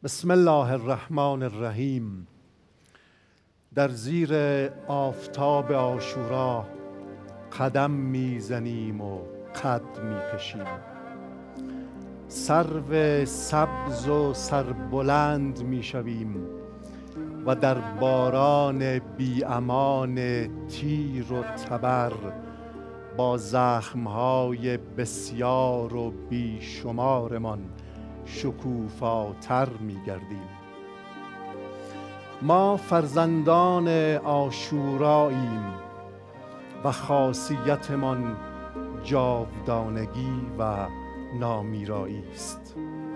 بسم الله الرحمن الرحیم. در زیر آفتاب عاشورا قدم میزنیم و قد میکشیم. سرو سبز و سربلند میشویم و در باران بی امان تیر و تبر با زخمهای بسیار و بیشمارمان شکوفاتر می‌گردیم. ما فرزندان عاشوراییم و خاصیتمان جاودانگی و نامیرایی است.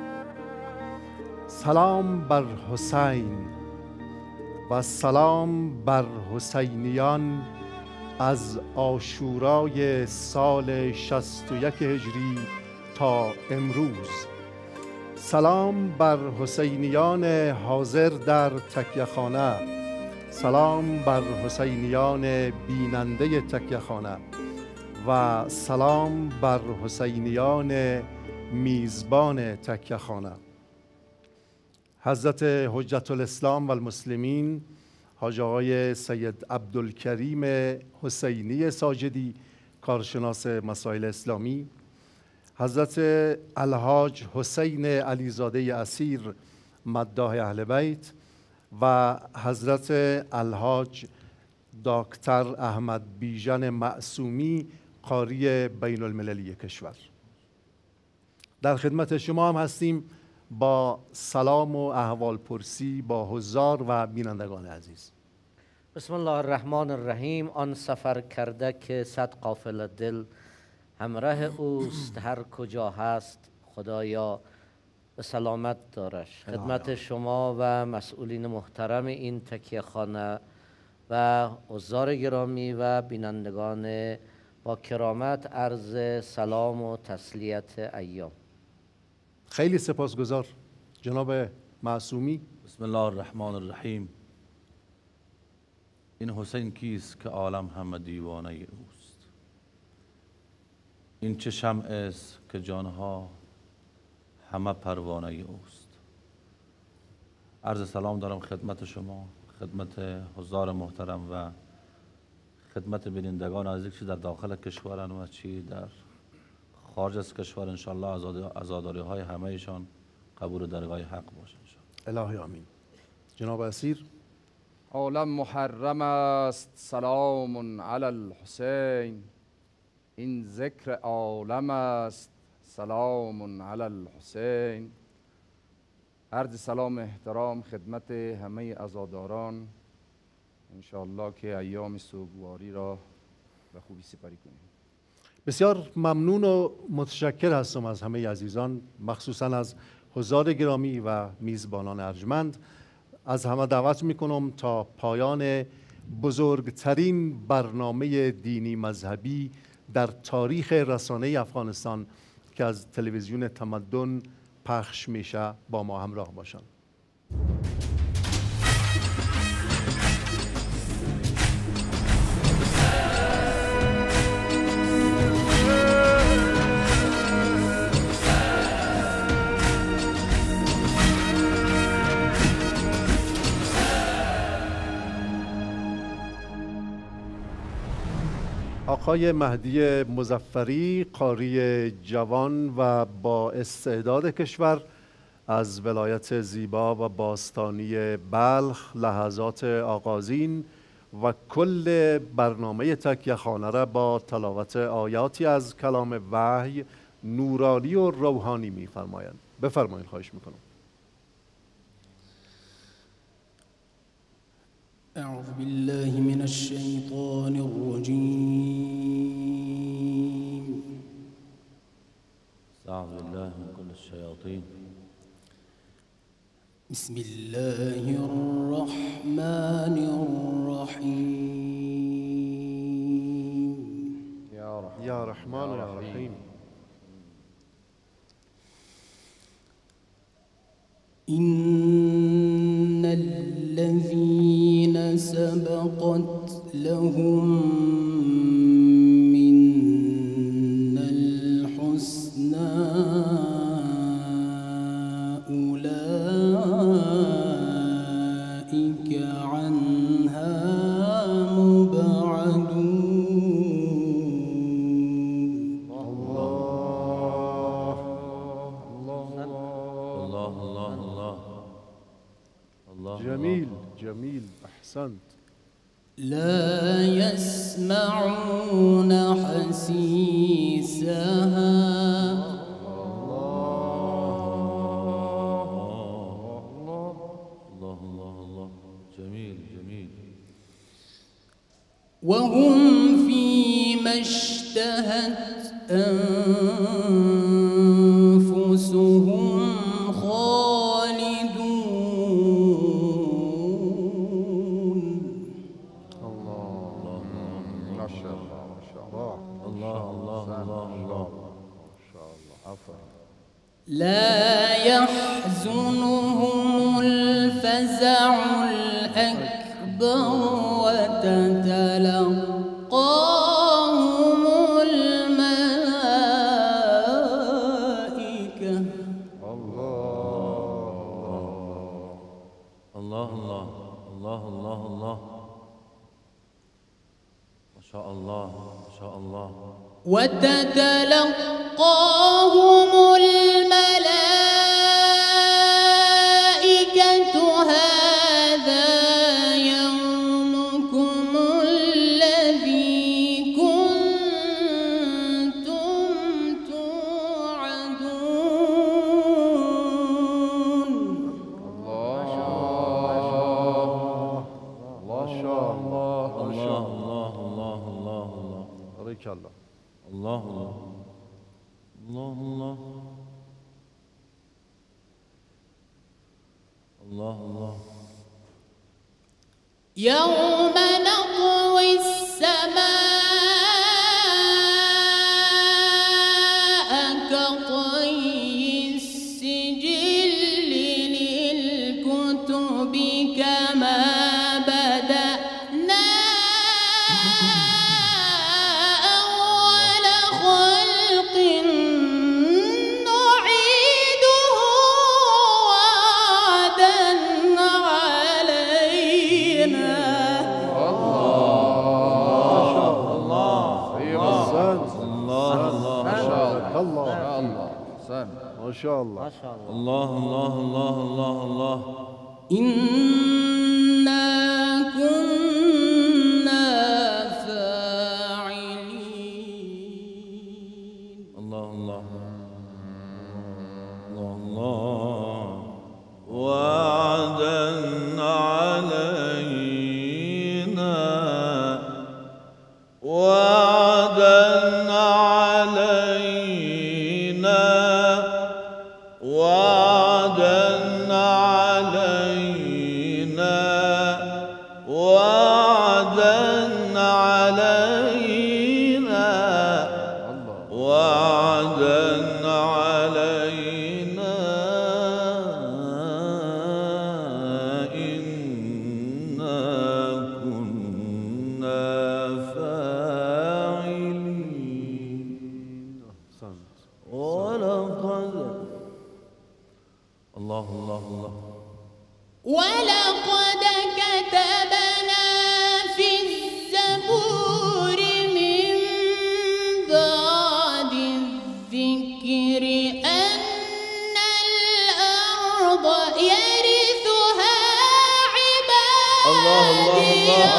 سلام بر حسین و سلام بر حسینیان از عاشورای سال 61 هجری تا امروز. سلام بر حسینیان حاضر در تکیه‌خانه، سلام بر حسینیان بیننده تکیه‌خانه و سلام بر حسینیان میزبان تکیه‌خانه. حضرت حجت الاسلام و المسلمین حاج آقای سید عبدالکریم حسینی ساجدی، کارشناس مسائل اسلامی، حضرت الحاج حسین علیزاده اسیر مداح اهل بیت و حضرت الحاج دکتر احمد بیژن معصومی قاری بین المللی کشور. در خدمت شما هم هستیم با سلام و احوال پرسی با حضار و بینندگان عزیز. بسم الله الرحمن الرحیم. آن سفر کرده که صد قافله دل همراه اوست، هر کجا هست خدایا به سلامت دارش. خدمت شما و مسئولین محترم این تکیه‌خانه و حضار گرامی و بینندگان با کرامت عرض سلام و تسلیت ایام. خیلی سپاسگزار جناب معصومی. بسم الله الرحمن الرحیم. این حسین کیست که عالم همه دیوانه اوست؟ این چه شمع است که جانها همه پروانه اوست؟ عرض سلام دارم خدمت شما، خدمت حضار محترم و خدمت بینندگان عزیز که در داخل کشورن و چی در خارج از کشور. انشالله عزاداری های همه ایشان قبول درگاه حق باشه انشالله. الهی آمین. جناب اسیر. عالم محرم است سلام علی الحسین، این ذکر عالم است سلام علی الحسین. عرض سلام احترام خدمت همه عزاداران، انشاءالله که ایام سوگواری را به خوبی سپری کنیم. بسیار ممنون و متشکر هستم از همه عزیزان، مخصوصا از حضار گرامی و میزبانان ارجمند. از همه دعوت میکنم تا پایان بزرگترین برنامه دینی مذهبی در تاریخ رسانه افغانستان که از تلویزیون تمدن پخش میشه با ما همراه باشند. آقای مهدی مظفری، قاری جوان و با استعداد کشور از ولایت زیبا و باستانی بلخ، لحظات آغازین و کل برنامه تکیه‌خانه را با تلاوت آیاتی از کلام وحی نورانی و روحانی می‌فرمایند. بفرمایید، خواهش می‌کنم. أعوذ بالله من الشيطان الرجيم. استعوذ بالله من كل الشياطين. بسم الله الرحمن الرحيم. یا رحمان و یا رحیم. إن الذين سبقت لهم منا الحسنى أولئك عنها مبعدون. جميل جميل، أحسنت. لا يسمعون حسيسها جميل جميل. وهم فيما اشتهت أنفسهم خالدون. الله ما شاء الله ما شاء الله. الله الله الله الله. ما شاء الله. عفوا. لا يحزنهم الفزع الأكبر وتتلقاهم الملائكة. الله الله الله الله الله. ما شاء الله ما شاء الله. وتتلقاهم الملائكة هذا يومكم الذي كنتم توعدون. ما شاء الله. الله الله الله الله الله. بارك الله. الله الله الله الله الله الله. يوم نطوي السماء كطي السجل للكتب كما بدأنا أول خلق نعيده وعدا علينا. أحسنت. الله الله ما شاء الله. الله. ما شاء الله. أحسن. ما شاء الله. ما شاء الله. الله الله الله الله الله. إنا كنا فاعلين. الله الله الله الله. وعدا علينا وعدا علينا وعدا علينا وعدا علينا وعدا علينا إنا كنا فاعلين. أحسنت. ولقد الله الله الله. ولقد كتبنا في الزبور من بعد الذكر أن الأرض يرثها الله الله عبادي الله.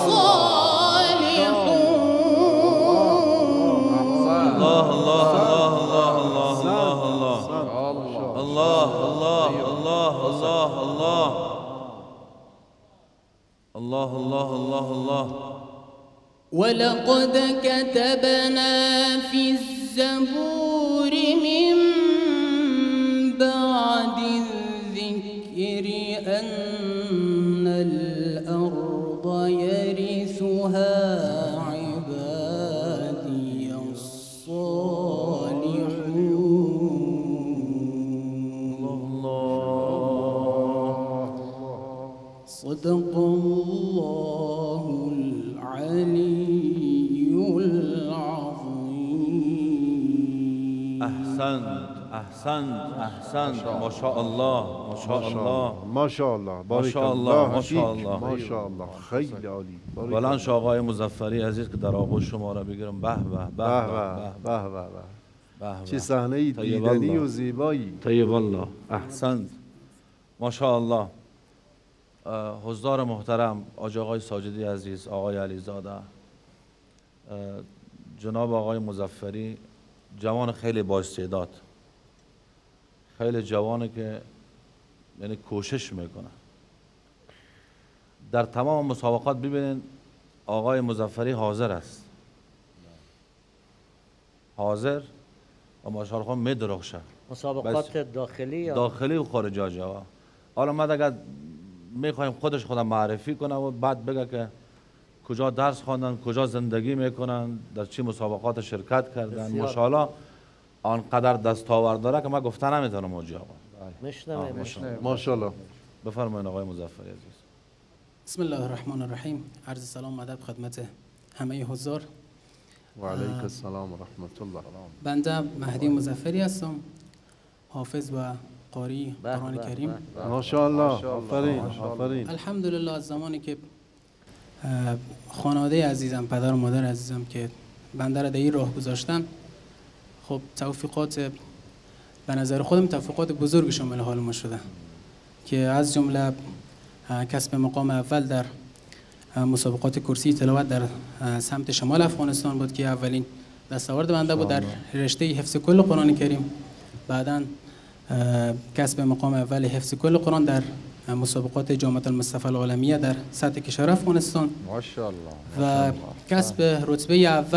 الصالحون. الله الله الله الله الله الله الله الله الله الله الله الله الله. ولقد كتبنا في الزبور من بعد الذكر أن الأرض يرثها عبادي الصالحون. صدق الله العلي العظيم. أحسنت أحسنت احسنت ماشاءالله ماشاءالله ماشاءالله بارک ماشاءالله الله ماشاءالله ماشاءالله خیلی عالی بلند شو آقای مظفری عزیز که در آغوش شما را بگیرم. به به به به به به به چه صحنه دیدنی و زیبایی. طیب الله احسنت ماشاءالله. حضار محترم، حاج آقای ساجدی عزیز، آقای علیزاده، جناب آقای مظفری جوان خیلی بااستعداد، خیلی جوانه که یعنی کوشش میکنه. در تمام مسابقات ببینید آقای مظفری حاضر است، حاضر و ماشاءالله میدرخشه. مسابقات داخلی یا داخلی و خارجی آقا. حالا ما دیگه میخوایم خودم معرفی کنه و بعد بگه که کجا درس خواندن، کجا زندگی میکنن، در چی مسابقات شرکت کردن. ماشاءالله آنقدر دستاورد داره که ما گفته نمیتونم موجی آقا. میشنویم. ماشاءالله. بفرمایید آقای مظفری عزیز. بسم الله الرحمن الرحیم. عرض سلام و ادب خدمت همه حضار. و علیک السلام و رحمت الله. بنده مهدی مظفری هستم، حافظ و قاری قرآن کریم. ماشاءالله. آفرین آفرین. الحمدلله از زمانی که خانواده عزیزم، پدر و مادر عزیزم که بنده را در این راه گذاشتن، خب توفیقات به نظر خودم توفیقات بزرگ شامل حال ما شده که از جمله کسب مقام اول در مسابقات کرسی تلاوت در سمت شمال افغانستان بود که اولین دستاورد بنده بود در رشته حفظ کل قرآن کریم. بعداً کسب مقام اول حفظ کل قرآن در مسابقات جامعه المصطفى العالمیه در سطح کشور افغانستان ماشاءالله و کسب رتبه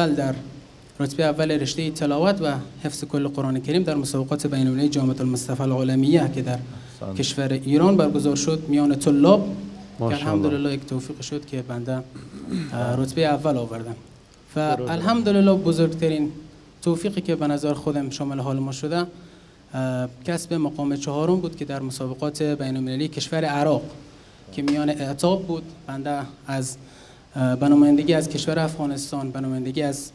اول رشته تلاوت و حفظ کل قرآن کریم در مسابقات بین المللی جامعه المصطفى العالمیه که در کشور ایران برگزار شد میان طلاب که الحمدلله یک توفیق شد که بنده رتبه اول آوردم و الحمدلله بزرگترین توفیقی که به نظر خودم شامل حال ما شده کسب مقام چهارم بود که در مسابقات بین المللی کشور عراق که میان اعتاب بود. بنده از به نمایندگی از کشور افغانستان، به نمایندگی از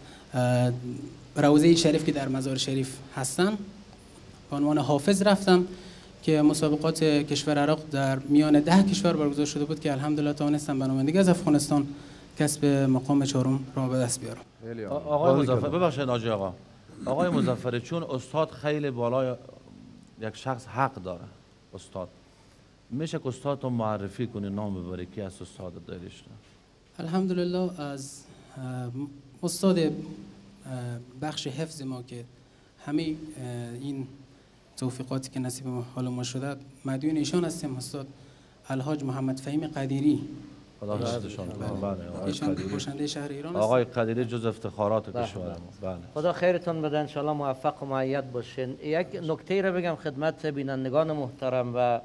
روضه شریف که در مزار شریف هستن، به عنوان حافظ رفتم که مسابقات کشور عراق در میان 10 کشور برگزار شده بود که الحمدلله توانستم به نمایندگی از افغانستان کسب مقام چهارم را به دست بیارم. آقای مظفری ببخشید ناجی آقا. آقای مظفری چون استاد خیلی بالای یک شخص حق داره، استاد میشه که استاد رو معرفی کنی، نام ببری کی از استاد داریش؟ الحمدلله از استاد بخش حفظ ما که همه این توفیقاتی که نصیب حال ما شده مدیون ایشان هستیم، استاد الحاج محمد فهیم قدیری. خدا بخششان کنه. بله ایشان باشنده شهر ایران آقای قدیری جز افتخارات کشور ما. بله خدا خیرتون بده، ان شاءالله موفق و مؤید باشین. یک نکته را بگم خدمت بینندگان محترم و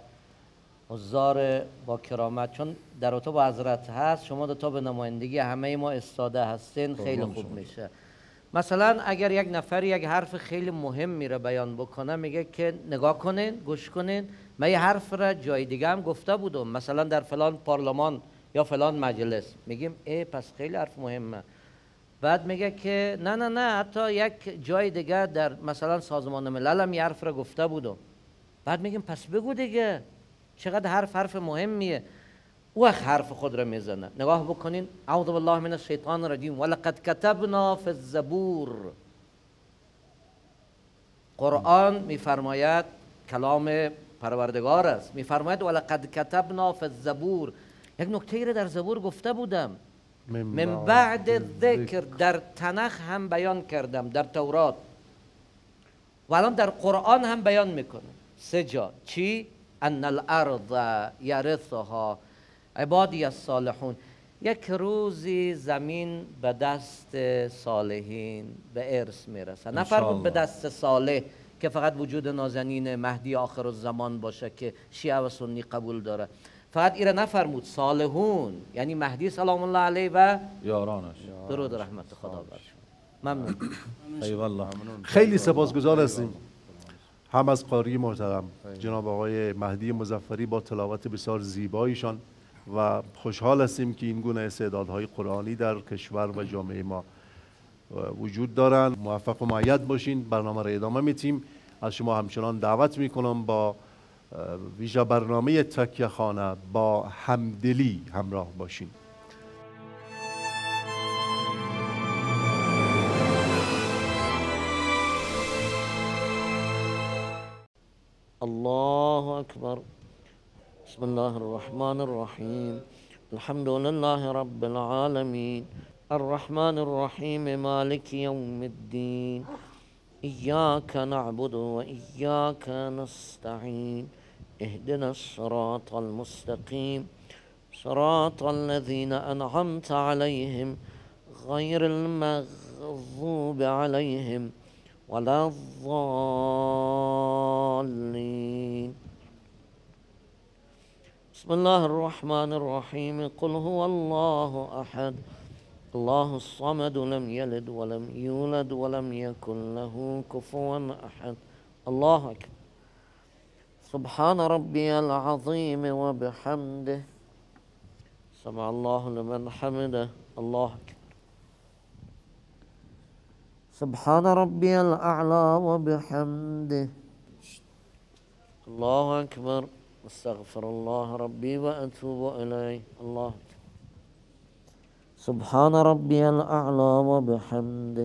حضار با کرامت، چون در اتاق با حضرت هست، شما دو تا به نمایندگی همه ما استاده هستین، خیلی خوب میشه. مثلا اگر یک نفر یک حرف خیلی مهم میره بیان بکنه، میگه که نگاه کنین، گوش کنین، من یه حرف را جای دیگه هم گفته بودم، مثلا در فلان پارلمان یا فلان مجلس، میگیم پس خیلی حرف مهمه. بعد میگه که نه حتی یک جای دیگه در مثلا سازمان ملل هم یه حرف را گفته بودم. بعد میگیم پس بگو دیگه، چقدر حرف مهمیه. او حرف خود را میزنه. نگاه بکنین، اعوذ بالله من الشیطان الرجیم، ولقد کتبنا فی الزبور. قرآن میفرماید، کلام پروردگار است، میفرماید ولقد کتبنا فی الزبور. یک نکته را در زبور گفته بودم، من بعد ذکر، در تنخ هم بیان کردم، در تورات و الان در قرآن هم بیان میکنه 3 جا. چی؟ ان الارض یرثها عبادی الصالحون. یک روزی زمین به دست صالحین به ارث میرسه. نفرمود به دست صالح که فقط وجود نازنین مهدی آخر الزمان باشه که شیعه و سنی قبول داره، فقط ایره نفرمود، صالحون یعنی مهدی سلام الله علیه و یارانش. درود رحمت خدا بر شما. ممنون. ایوالله. خیلی سپاسگزار هستیم هم از قاری محترم جناب آقای مهدی مظفری با تلاوت بسیار زیبایشان و خوشحال هستیم که این گونه استعدادهای قرآنی در کشور و جامعه ما وجود دارند. موفق و مؤید باشین. برنامه را ادامه میدیم از شما همچنان دعوت میکنم با ویژه برنامه تکیه خانه با همدلی همراه باشین. الله أكبر. بسم الله الرحمن الرحيم. الحمد لله رب العالمين الرحمن الرحيم مالك يوم الدين إياك نعبد وإياك نستعين اهدنا الصراط المستقيم صراط الذين أنعمت عليهم غير المغضوب عليهم ولا الضالين. بسم الله الرحمن الرحيم. قل هو الله أحد الله الصمد لم يلد ولم يولد ولم يكن له كفوا أحد. الله أكبر. سبحان ربي العظيم وبحمده سمع الله لمن حمده. الله أكبر. سبحان ربي الأعلى وبحمده. الله أكبر. استغفر الله ربي وأتوب إليه. الله أكبر. سبحان ربي الأعلى وبحمده.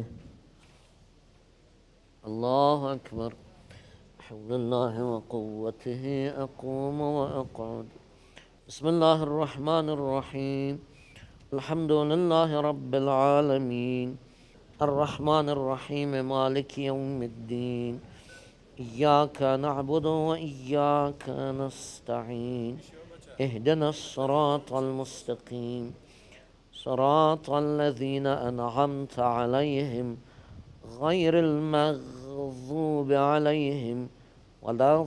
الله أكبر. بحول الله وقوته أقوم وأقعد. بسم الله الرحمن الرحيم. الحمد لله رب العالمين الرحمن الرحيم مالك يوم الدين إياك نعبد وإياك نستعين اهدنا الصراط المستقيم صراط الذين أنعمت عليهم غير المغضوب عليهم ولا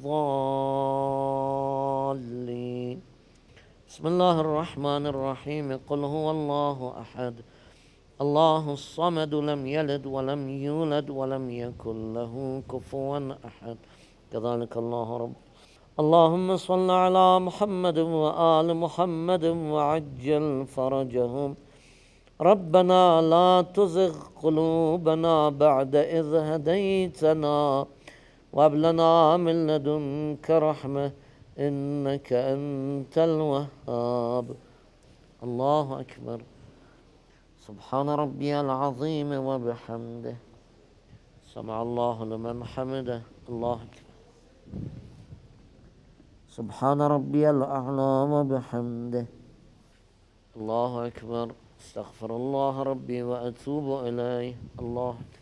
الضالين. بسم الله الرحمن الرحيم. قل هو الله أحد الله الصمد لم يلد ولم يولد ولم يكن له كفوا أحد. كذلك الله رب. اللهم صل على محمد وآل محمد وعجل فرجهم. ربنا لا تزغ قلوبنا بعد إذ هديتنا وهب لنا من لدنك رحمة إنك أنت الوهاب. الله أكبر. سبحان ربي العظيم وبحمده سمع الله لمن حمده. الله أكبر. سبحان ربي الأعلى وبحمده. الله أكبر. استغفر الله ربي وأتوب إليه. الله أكبر.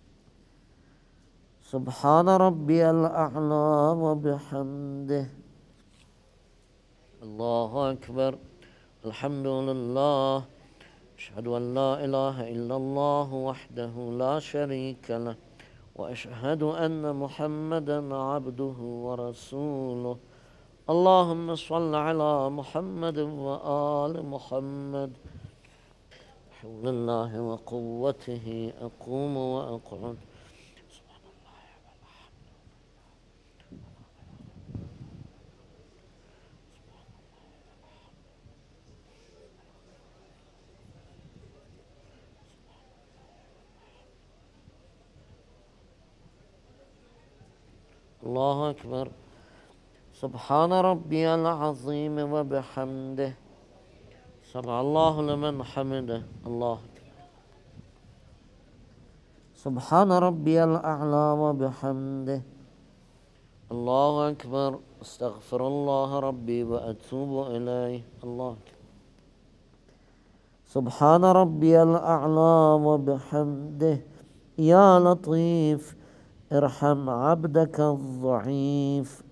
سبحان ربي الأعلى وبحمده. الله أكبر. الحمد لله. أشهد أن لا إله إلا الله وحده لا شريك له وأشهد أن محمدا عبده ورسوله. اللهم صل على محمد وآل محمد. بحول الله وقوته أقوم وأقعد. الله أكبر. سبحان ربي العظيم وبحمده سمع الله لمن حمده. الله أكبر. سبحان ربي الأعلى وبحمده. الله أكبر. استغفر الله ربي وأتوب إليه. الله أكبر. سبحان ربي الأعلى وبحمده. يا لطيف ارحم عبدك الضعيف.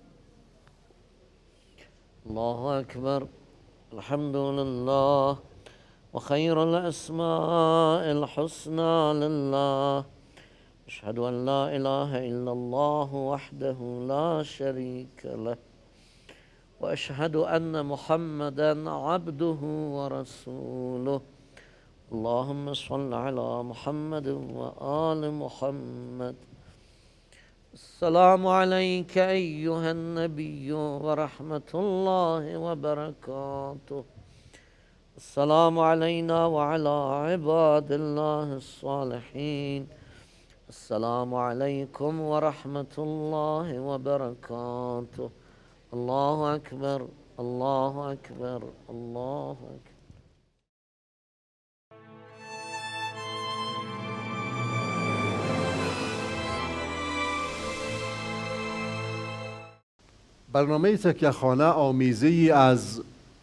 الله أكبر. الحمد لله وخير الأسماء الحسنى لله. أشهد أن لا إله إلا الله وحده لا شريك له وأشهد أن محمدا عبده ورسوله. اللهم صل على محمد وآل محمد. السلام عليك أيها النبي ورحمة الله وبركاته. السلام علينا وعلى عباد الله الصالحين. السلام عليكم ورحمة الله وبركاته. الله أكبر الله أكبر الله أكبر. برنامه تکیه‌خانه آمیزه‌ای از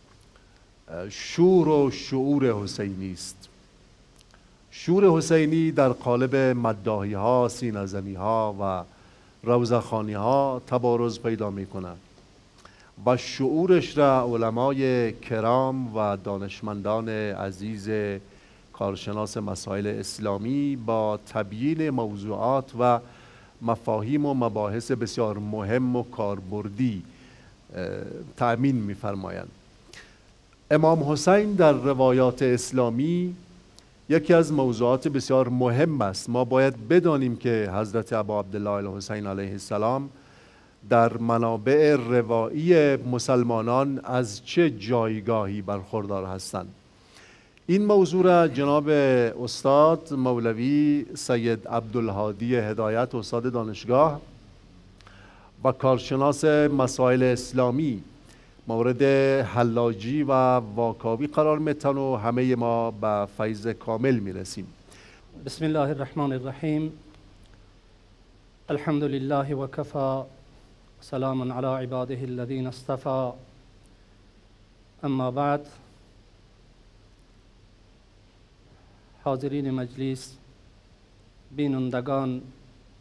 شور و شعور حسینی است. شور حسینی در قالب مداحی ها، سینه‌زنی ها و روضه‌خوانی ها تبارز پیدا می کند و شعورش را علمای کرام و دانشمندان عزیز کارشناس مسائل اسلامی با تبیین موضوعات و مفاهیم و مباحث بسیار مهم و کاربردی تأمین می‌فرمایند. امام حسین در روایات اسلامی یکی از موضوعات بسیار مهم است. ما باید بدانیم که حضرت ابا عبدالله الحسین علیه السلام در منابع روایی مسلمانان از چه جایگاهی برخوردار هستند. این موضوع را جناب استاد مولوی سید عبدالهادی هدایت، استاد دانشگاه و کارشناس مسائل اسلامی، مورد حلاجی و واکاوی قرار میتن و همه ما به فیض کامل میرسیم. بسم الله الرحمن الرحیم. الحمد لله و کفا، سلام علی عباده الذین اصطفى. اما بعد، حاضرین مجلس، بینندگان،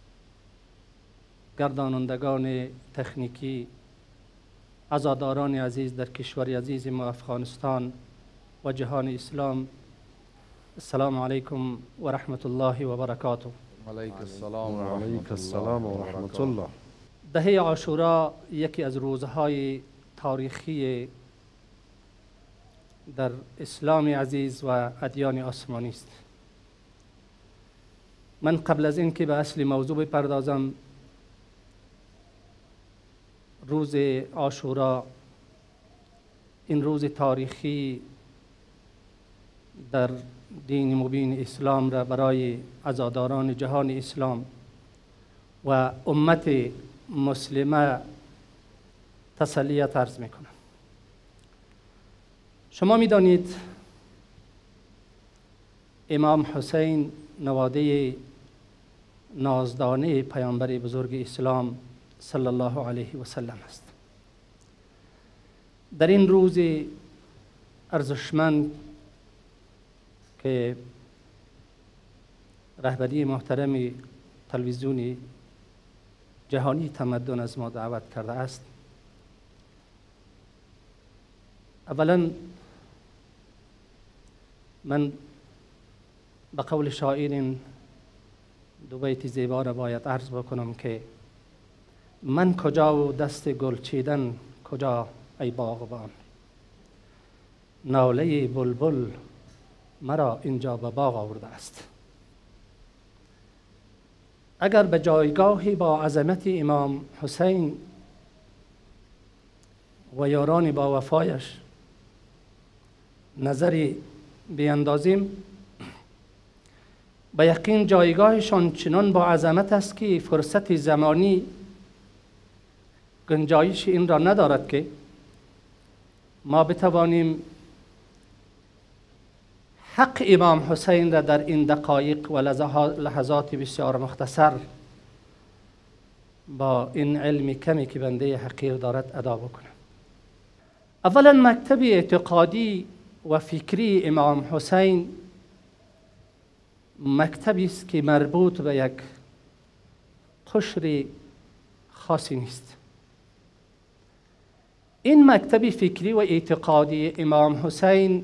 گردانندگان تکنیکی، عزاداران عزیز در کشور عزیز ما افغانستان و جهان اسلام، السلام علیکم و رحمت الله و برکاته. علیک السلام و علیک السلام و رحمت الله. دهه عاشورا یکی از روزهای تاریخی در اسلام عزیز و ادیان آسمانی است. من قبل از اینکه به اصل موضوع بپردازم، روز عاشورا، این روز تاریخی در دین مبین اسلام را برای عزاداران جهان اسلام و امت مسلمه تسلیت عرض میکنم. شما میدانید امام حسین نواده نازدانه پیامبر بزرگ اسلام صلی الله علیه و سلم است. در این روز ارزشمند که رهبری محترم تلویزیون جهانی تمدن از ما دعوت کرده است، اولا من به قول شاعر دو بیت زیبا را باید عرض بکنم که من کجا و دست گل چیدن کجا ای باغبان، ناله بلبل مرا اینجا به باغ آورده است. اگر به جایگاهی با عظمت امام حسین و یاران با وفایش نظری بیندازیم، به یقین جایگاهشان چنان با عظمت است که فرصت زمانی گنجایش این را ندارد که ما بتوانیم حق امام حسین را در این دقایق و لحظات بسیار مختصر با این علم کمی که بنده حقیر دارد ادا بکنم. اولا مکتب اعتقادی و فکری امام حسین مکتبی است که مربوط به یک قشر خاصی نیست. این مکتب فکری و اعتقادی امام حسین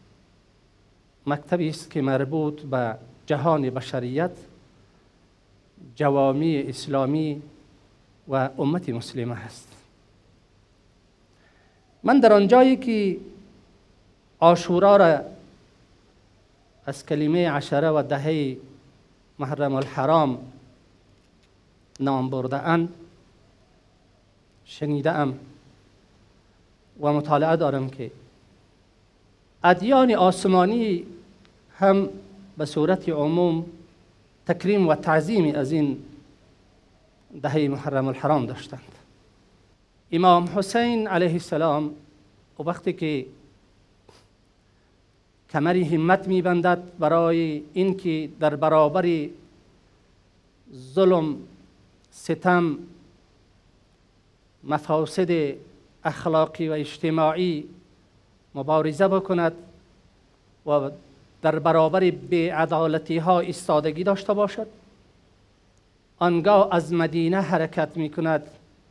مکتبی است که مربوط به جهان بشریت، جوامع اسلامی و امت مسلمه است. من در آنجایی که عاشورا را از کلمه عشره و دهه محرم الحرام نام برده اند شنیده ام و مطالعه دارم که ادیان آسمانی هم به صورت عموم تکریم و تعظیمی از این دهه محرم الحرام داشتند. امام حسین علیه السلام وقتی که کمری همت میبندد برای اینکه در برابر ظلم، ستم، مفاسد اخلاقی و اجتماعی مبارزه بکند و در برابر بی‌عدالتی ها ایستادگی داشته باشد، آنگاه از مدینه حرکت می کند.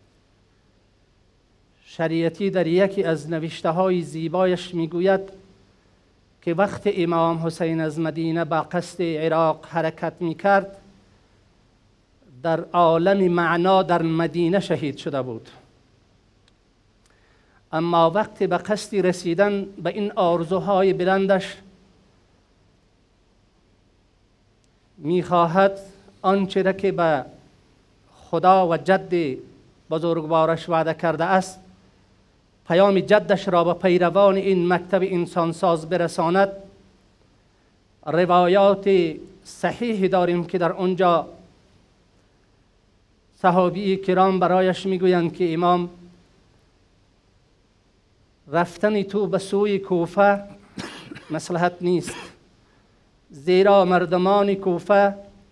شریعتی در یکی از نوشته های زیبایش می گوید که وقت امام حسین از مدینه به قصد عراق حرکت می کرد، در عالم معنا در مدینه شهید شده بود، اما وقت به قصد رسیدن به این آرزوهای بلندش میخواهد آنچه را که به خدا و جد بزرگوارش وعده کرده است، پیام جدش را به پیروان این مکتب انسانساز برساند. روایات صحیح داریم که در اونجا صحابی کرام برایش میگویند که امام رفتن تو به سوی کوفه مصلحت نیست، زیرا مردمان کوفه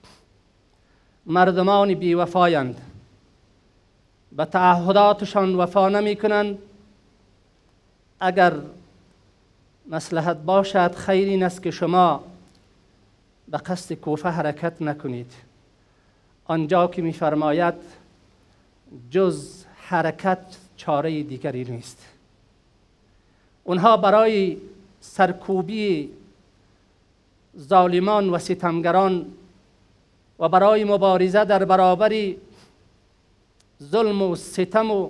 مردمان بی‌وفایند، به تعهداتشان وفا نمی کنند. اگر مصلحت باشد خیر این است که شما به قصد کوفه حرکت نکنید. آنجا که می‌فرماید جز حرکت چاره دیگری نیست. اونها برای سرکوبی ظالمان و ستمگران و برای مبارزه در برابر ظلم و ستم و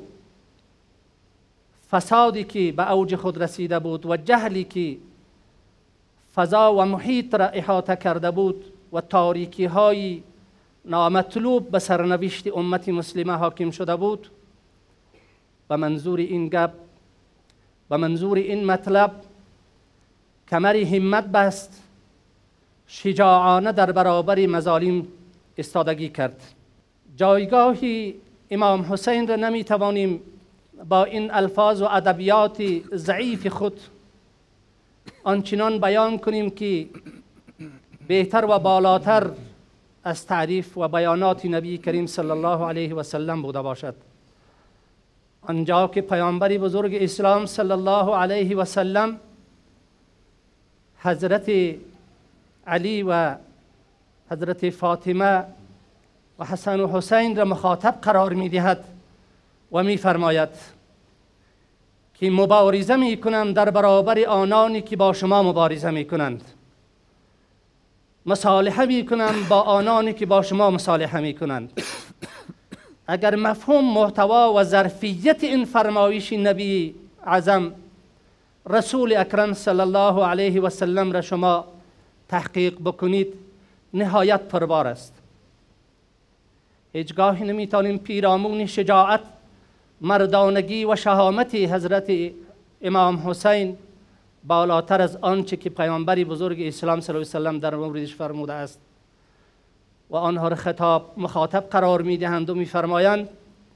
فسادی که به اوج خود رسیده بود و جهلی که فضا و محیط را احاطه کرده بود و تاریکی های نامطلوب به سرنوشت امت مسلمه حاکم شده بود، به منظور این گپ، به منظور این مطلب کمری همت بست، شجاعانه در برابر مظالم استادگی کرد. جایگاه امام حسین را نمیتوانیم با این الفاظ و ادبیات ضعیف خود آنچنان بیان کنیم که بهتر و بالاتر از تعریف و بیانات نبی کریم صلی الله علیه و سلم بوده باشد. آنجا که پیامبر بزرگ اسلام صلی الله علیه و سلم حضرت علی و حضرت فاطمه و حسن و حسین را مخاطب قرار می دهد و می فرماید که مبارزه می کنم در برابر آنانی که با شما مبارزه می کنند، مصالحه می کنم با آنانی که با شما مصالحه می کنند. اگر مفهوم، محتوا و ظرفیت این فرمایش نبی اعظم رسول اکرم صلی الله علیه و سلم را شما تحقیق بکنید، نهایت پربار است. هیچگاه نمیتونیم پیرامون شجاعت، مردانگی و شهامت حضرت امام حسین بالاتر از آنچه که پیامبر بزرگ اسلام صلی الله علیه و سلم در موردش فرموده است و آنها را مخاطب قرار میدهند و میفرمایند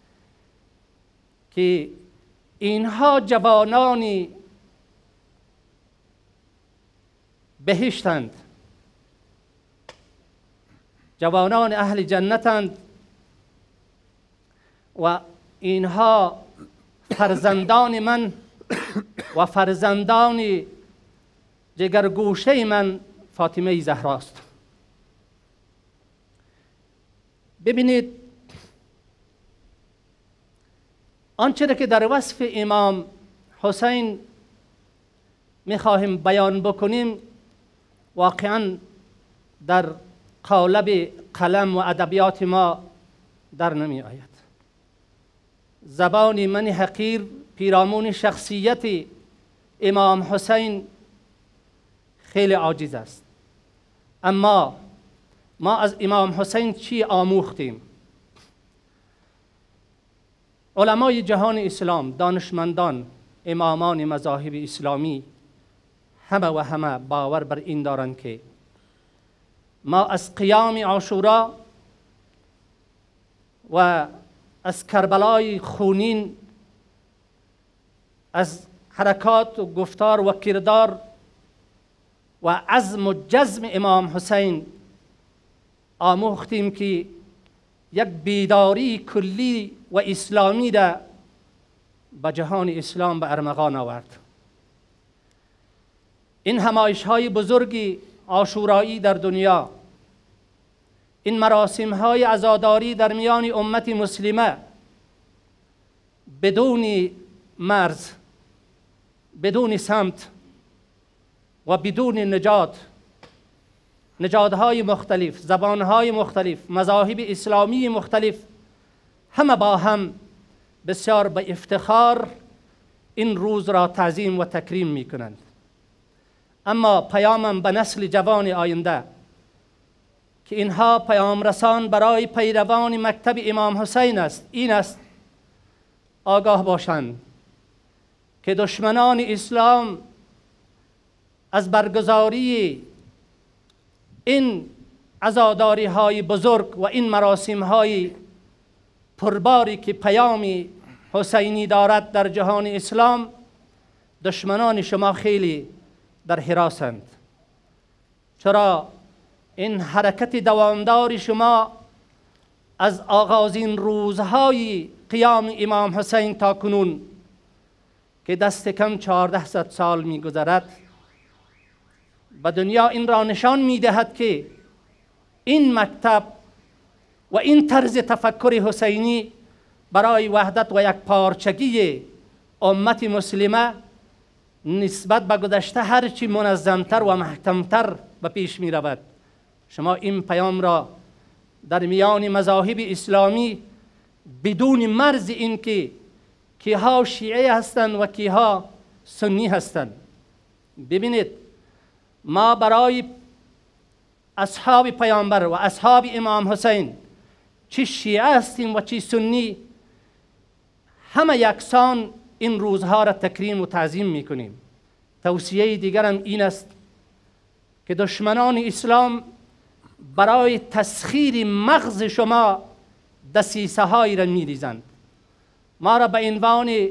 که اینها جوانانی بهشتند، جوانان اهل جنتند و اینها فرزندان من و فرزندان جگرگوشه من فاطمه زهراست. ببینید آنچه که در وصف امام حسین میخواهیم بیان بکنیم واقعا در قالب قلم و ادبیات ما در نمی آید. زبان من حقیر پیرامون شخصیت امام حسین خیلی عاجز است. اما ما از امام حسین چی آموختیم؟ علمای جهان اسلام، دانشمندان، امامان مذاهب اسلامی همه باور بر این دارند که ما از قیام عاشورا و از کربلای خونین، از حرکات و گفتار و کردار و عزم و جزم امام حسین آموختیم که یک بیداری کلی و اسلامی را به جهان اسلام به ارمغان آورد. این همایش های بزرگی عاشورایی در دنیا، این مراسم های عزاداری در میان امت مسلمه بدون مرز، بدون سمت و بدون نژادهای مختلف، زبانهای مختلف، مذاهب اسلامی مختلف، همه با هم بسیار به افتخار این روز را تعظیم و تکریم می کنند. اما پیامم به نسل جوان آینده که اینها پیام رسان برای پیروان مکتب امام حسین است، این است: آگاه باشند که دشمنان اسلام از برگزاری این عزاداری های بزرگ و این مراسم های پرباری که پیام حسینی دارد در جهان اسلام، دشمنان شما خیلی در حراسند. چرا این حرکت دوامدار شما از آغازین روزهای قیام امام حسین تا کنون که دست کم 1400 سال می گذرد، به دنیا این را نشان می دهد که این مکتب و این طرز تفکر حسینی برای وحدت و یک پارچگی امت مسلمه نسبت به گذشته هرچی منظمتر و محکمتر به پیش می رود. شما این پیام را در میان مذاهب اسلامی بدون مرز این که کیها شیعه هستند و کیها سنی هستند. ببینید، ما برای اصحاب پیامبر و اصحاب امام حسین چی شیعه هستیم و چی سنی، همه یکسان این روزها را تکریم و تعظیم میکنیم. توصیه دیگرم این است که دشمنان اسلام برای تسخیر مغز شما دسیسه هایی را میریزند. ما را به عنوان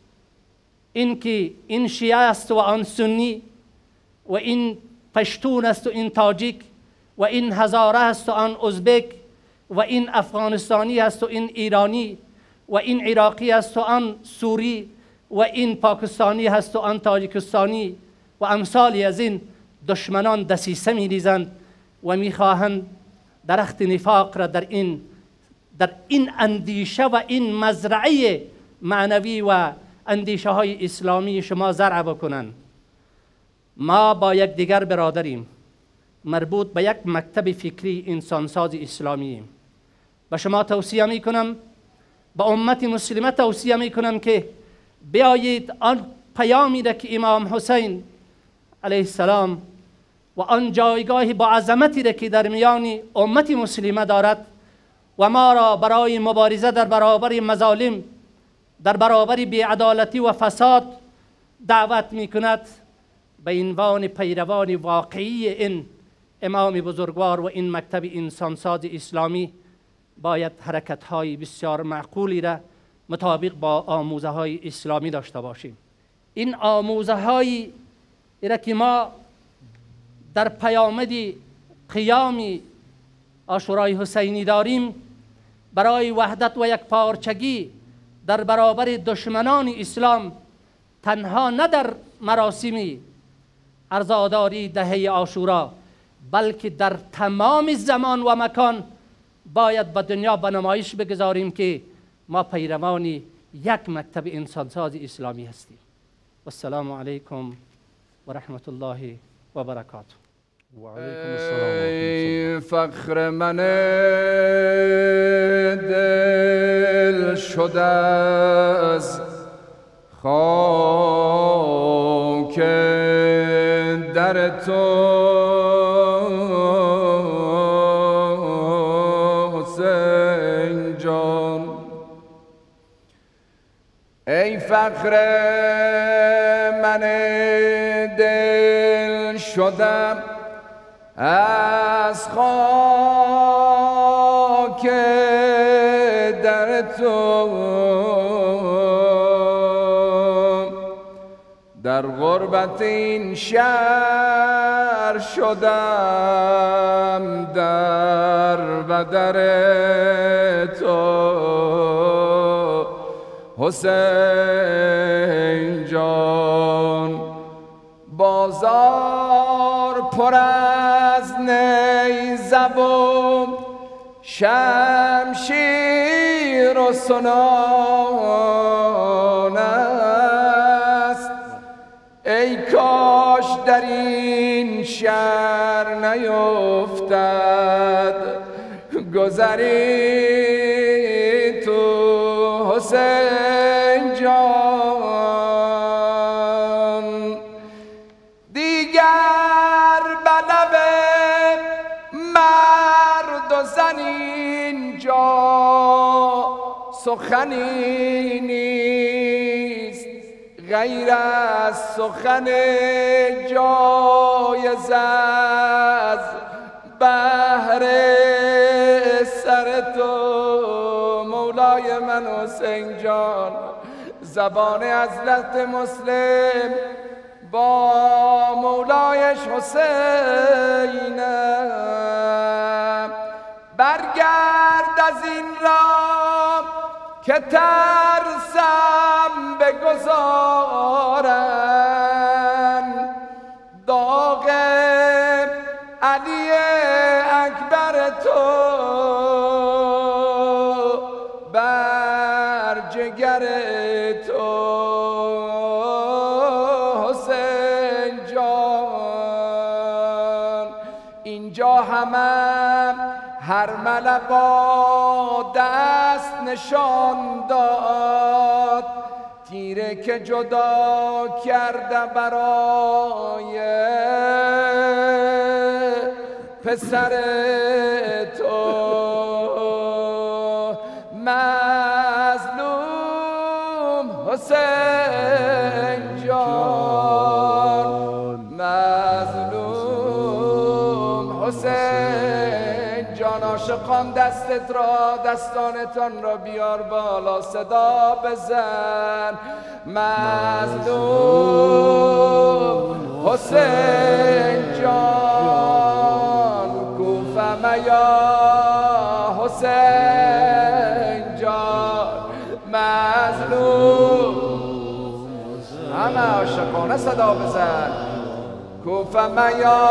این که این شیعه است و آن سنی و این پشتون است و این تاجیک و این هزاره است و آن ازبک و این افغانستانی است و این ایرانی و این عراقی است و آن سوری و این پاکستانی است و آن تاجیکستانی و امثالی از این دشمنان دسیسه می‌ریزند و می‌خواهند درخت نفاق را در این اندیشه و این مزرعه معنوی و اندیشه های اسلامی شما زرع بکنند. ما با یک دیگر برادریم، مربوط به یک مکتب فکری انسانساز اسلامیم. به شما توصیه می کنم، به امت مسلمه توصیه می کنم که بیایید آن پیامی را که امام حسین علیه السلام و آن جایگاه با عظمتی را که در میان امت مسلمه دارد و ما را برای مبارزه در برابر مظالم، در برابر بیعدالتی و فساد دعوت می کند، به عنوان پیروان واقعی این امام بزرگوار و این مکتب انسانساز اسلامی باید حرکت‌های بسیار معقولی را مطابق با آموزه‌های اسلامی داشته باشیم. این آموزه‌هایی را که ما در پیامد قیام عاشورای حسینی داریم، برای وحدت و یک پارچگی در برابر دشمنان اسلام، تنها نه در مراسم عزاداری دهه عاشورا بلکه در تمام زمان و مکان باید به دنیا به نمایش بگذاریم که ما پیروان یک مکتب انسانساز اسلامی هستیم. و السلام علیکم و رحمت الله و برکاته. و علیکم السلام. ای فخر من دل شده از خاک در تو حسین جان، ای فخر من دل شده از خاک در تو در غربت این شهر شدم در بدر تو حسین جان. بازار پر از نیزه و شمشیر و سنان است، ای کاش در این شهر نیفتد گذری تو حسین جان. دیگر به لب مرد و زن اینجا سخنی نیست غیر از سخن جایز از بهر سر تو مولای من حسین جان. زبان حضرت مسلم با مولایش حسینم. برگرد از این راه که ترسم بگذارن داغ علی اکبر تو بر جگر تو حسین جان. اینجا همه هر ملقا دست نشان داد، تیره که جدا کرده برای پسر تو مظلوم حسین جان. مظلوم حسین جان. عاشقان دستت را دستانتان را بیار بالا صدا بزن. مظلوم حسین جان. کوفه میا حسین جان. مظلوم همه عاشقانه صدا بزن. کوفه میا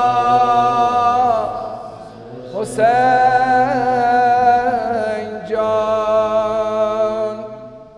حسین جان.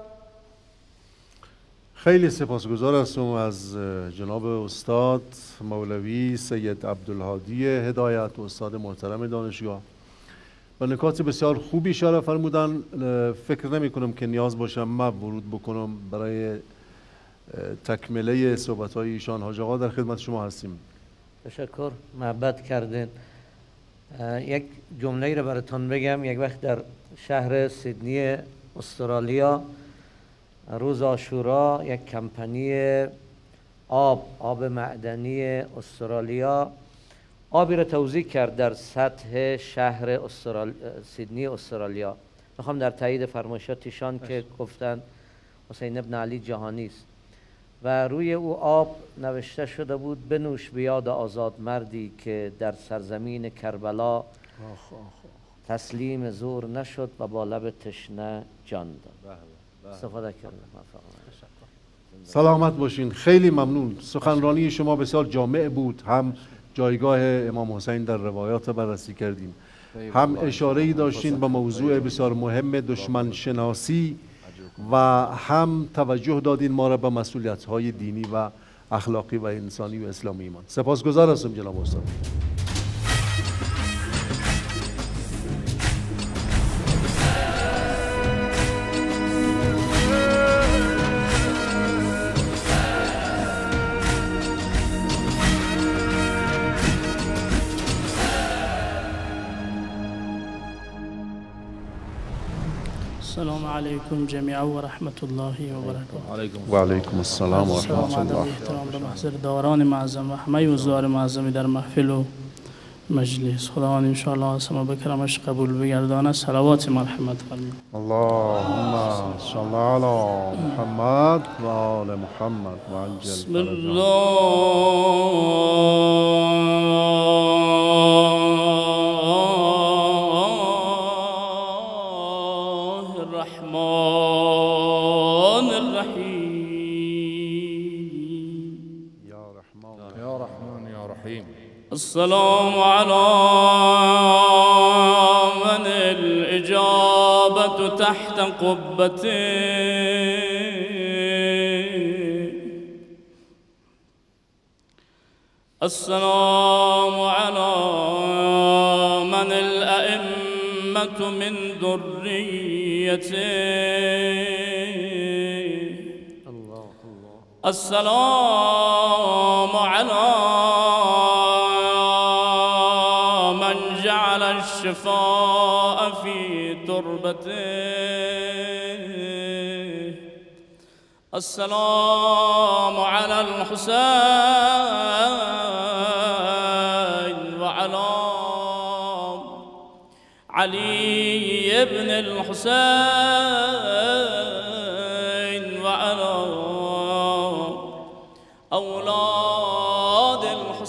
خیلی سپاسگزار هستم از جناب استاد مولوی سید عبدالهادی هدایت، استاد محترم دانشگاه، و نکات بسیار خوبی اشاره فرمودن. فکر نمی کنم که نیاز باشم من ورود بکنم برای تکمله صحبت‌های ایشان. حاج آقا در خدمت شما هستیم. تشکر، محبت کردین. یک جمله را براتون بگم. یک وقت در شهر سیدنی استرالیا روز عاشورا یک کمپانی آب معدنی استرالیا آبی را توزیع کرد در سطح شهر سیدنی استرالیا. میخوام در تایید فرمایشات ایشان که گفتن حسین ابن علی جهانی است و روی او آب نوشته شده بود بنوش به یاد آزاد مردی که در سرزمین کربلا تسلیم زور نشد و با لب تشنه جان داد. استفاده کردم. سلامت باشین. خیلی ممنون. سخنرانی شما بسیار جامع بود. هم جایگاه امام حسین در روایات بررسی کردیم، هم اشاره‌ای داشتین به موضوع بسیار مهم دشمن شناسی و هم توجه دادین ما را به مسئولیت‌های دینی و اخلاقی و انسانی و اسلامی ایمان. سپاسگزار هستم جناب استاد. السلام علیکم جمیعا و رحمت الله و برکاته. و علیکم السلام و رحمت الله. احترام به محضر داران معظم و همه حضار معظمی در محفل و مجلس. خداوند انشاءالله اسما بکرمش قبول بگردانه. صلوات مرحمت فرمایید. اللهم صل علی محمد و آل محمد و عجل بسم فرجهم. الله الرحمن الرحیم. یا رحمان یا رحمان یا رحیم. السلام على من الإجابة تحت قبته. السلام على من الأئمة من ذريته. السلام على من جعل الشفاء في تربته. السلام على الحسين وعلى علي بن الحسين وعلى أولاد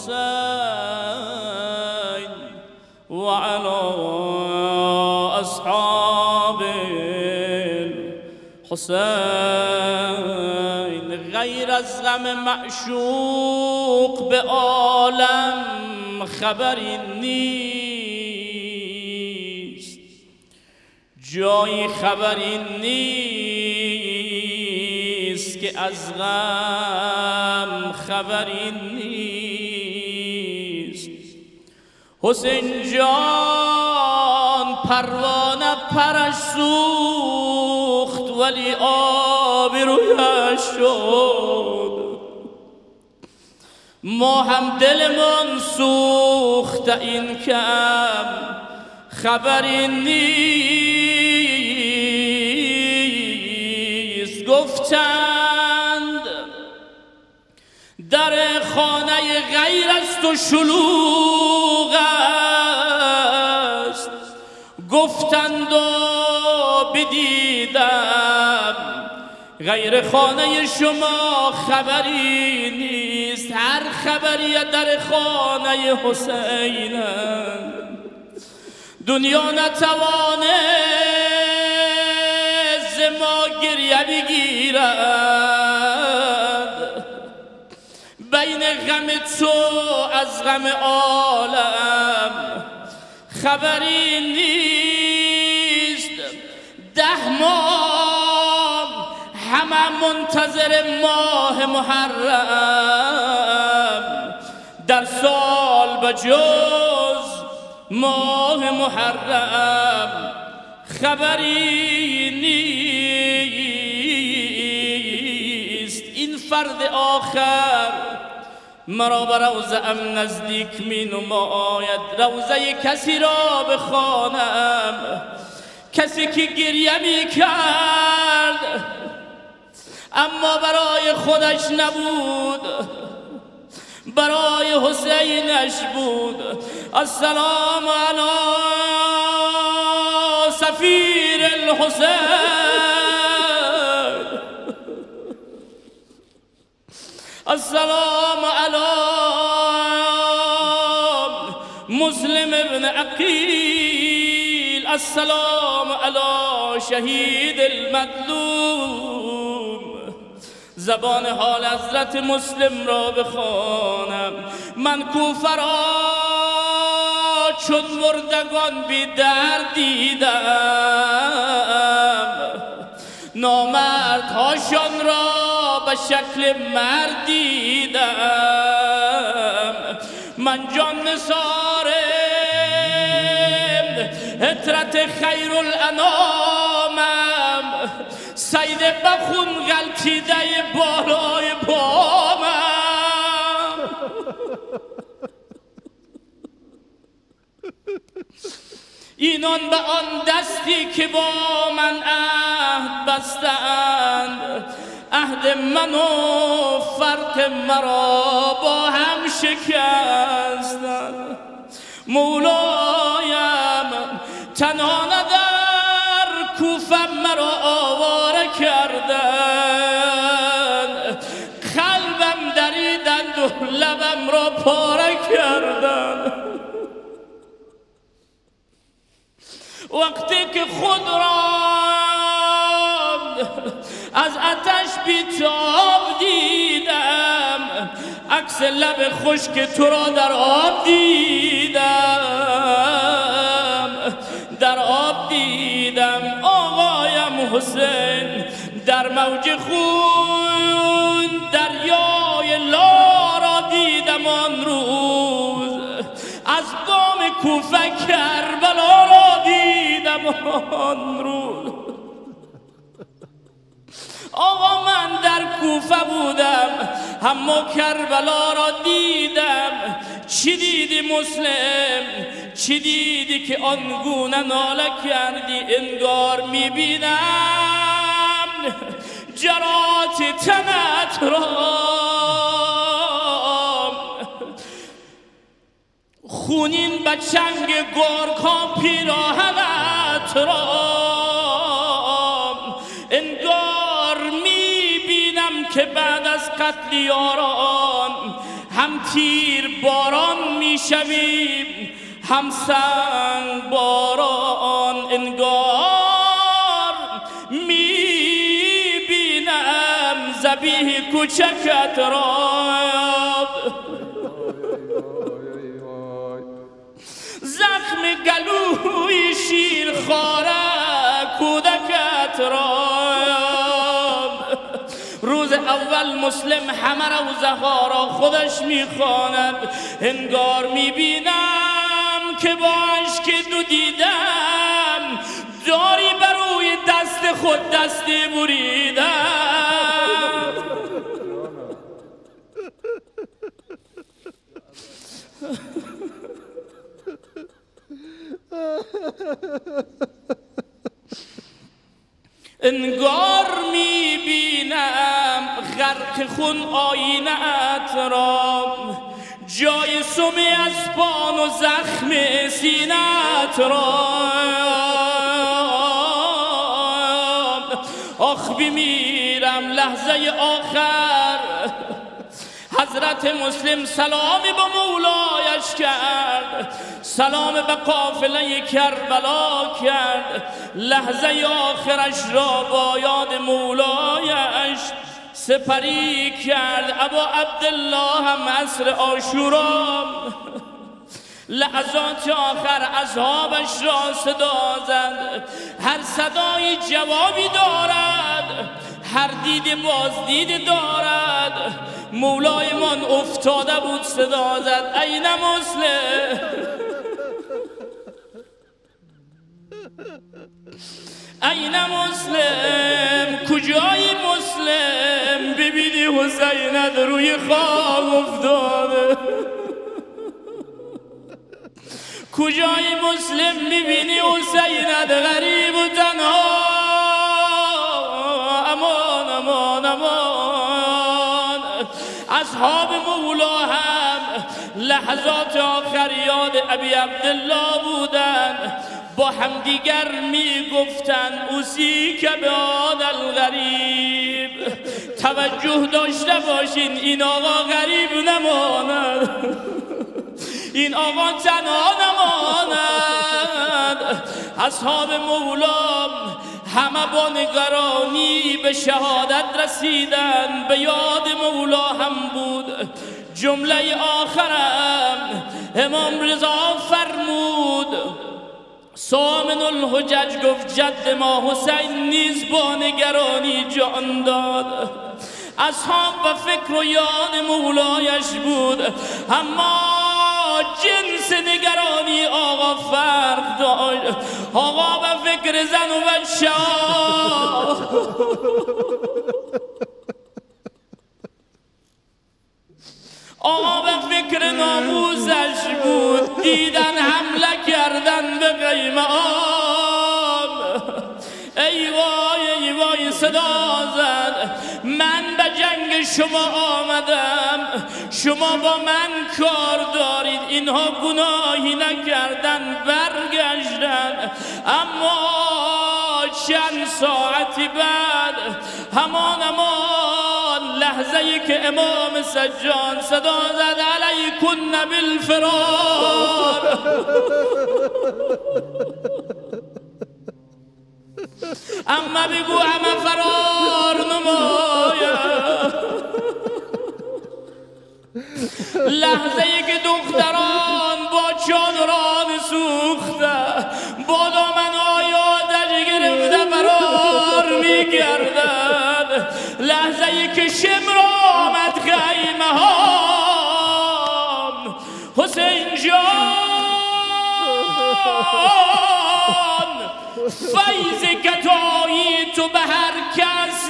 الحسين وعلى أصحاب الحسين. غير از غم معشوق به عالم خبری نیست، جایی خبری نیست که از غم خبری نیست. حسین جان پروانه پرش سوخت ولی آبرویش شد. ما هم دلمان سوخت این کم خبری نیست. گفتند در خانه غیر است و شلوغ است، گفتند و بدیدم غیر خانه شما خبری نیست. هر خبری در خانه حسین دنیا نتوانه ز ما گریه بگیرد. بین غم تو از غم عالم خبری نیست. 10 ماه همه منتظر ماه محرم، در سال بجز ماه محرم خبری نیست. این فرد آخر مرا به روزه ام نزدیک می نماید. روزه کسی را بخوانم، کسی که گریه می کرد اما برای خودش نبود، برای حسینش بود. السلام علی سفیر الحسین، السلام علی مسلم ابن عقیل، السلام علی شهید المظلوم. زبان حال حضرت مسلم را بخوانم. من کوفه را چون مردگان بی درد دیدم، نامردهاشان را به شکل مرد دیدم. من جان نثار عطرت خیر الانامم، سید بخون غلطیده بالای بامم. اینان به آن دستی که با من عهد بستند، عهد من و فرق مرا با هم شکستند. مولایم تنها در کوفه مرا آواره کردن، قلبم دریدند و لبم را پاره کردن. وقتی که خود را از آتش بیتاب دیدم، عکس لب خشک تو را در آب دیدم، در آب دیدم. آقایم حسین در موج خون دریای لارا دیدم آن روز، از بام کوفه کربلا را دیدم آن روز. آقا من در کوفه بودم اما کربلا را دیدم. چی دیدی مسلم؟ چی دیدی که آنگونه ناله کردی؟ انگار میبینم جرات تنت را، خونین به چنگ گرگ‌ها پیراهنت را. انگار میبینم که بعد از قتل یاران هم تیر باران میشویم هم سنگ باران. انگار میبینم ذبیح کوچکت را، زخم گلوی شیرخواره کودکت را. روز اول مسلم همه روزها را خودش میخواند. انگار میبینم که با عشق دو دیدم داری بر روی دست خود دستی بریدم. انگار میبینم غرق خون آینه‌ات را، جای سم اسپان و زخم سینه‌ات را. آخ بمیرم لحظه آخر. حضرت مسلم سلامی به مولایش کرد، سلام به قافله کربلا کرد. لحظه آخرش را با یاد مولایش سپری کرد. ابا عبدالله هم عصر عاشورا لحظات آخر اصحابش را صدا زد. هر صدای جوابی دارد، هر دید بازدید دارد. مولای من افتاده بود صدا زد این مسلم، این مسلم، کجای مسلم؟ ببینی حسینت روی خاک افتاده. کجای مسلم؟ میبینی حسینت غریب و تنها. امان امان امان. اصحاب مولا هم لحظات آخر یاد ابی عبدالله بودن، با همدیگر میگفتن اوسی که به آد الغریب. توجه داشته باشین این آقا غریب نماند، این آقا تنها نماند. اصحاب مولا همه با نگرانی به شهادت رسیدن، به یاد مولا هم بود. جمله آخرم امام رضا فرمود، سامن الحجج گفت جد ما حسین نیز با نگرانی جان داد. اصحاب و فکر و یاد مولایش بود، اما جنس نگرانی آقا فرق داشت. آقا به فکر زن و بچه آقا به فکر ناموزش بود. دیدن حمله کردن به قیم آب. ای وای ای وای صدا زد، من به جنگ شما آمدم. شما با من کار دارید. اینها گناهی نکردن، برگشتن. اما چند ساعتی بعد، همان لحظه ای که امام سجاد صدا زد علیکن بالفرار، اما بگو همه فرار نماید. لحظه ای که دختران با چادران سوخته با دامنهای آتش گرفته فرار میگردد. لحظه ای که شمر آمد خیمه هام، حسین جان فیض گدایی تو به هر کس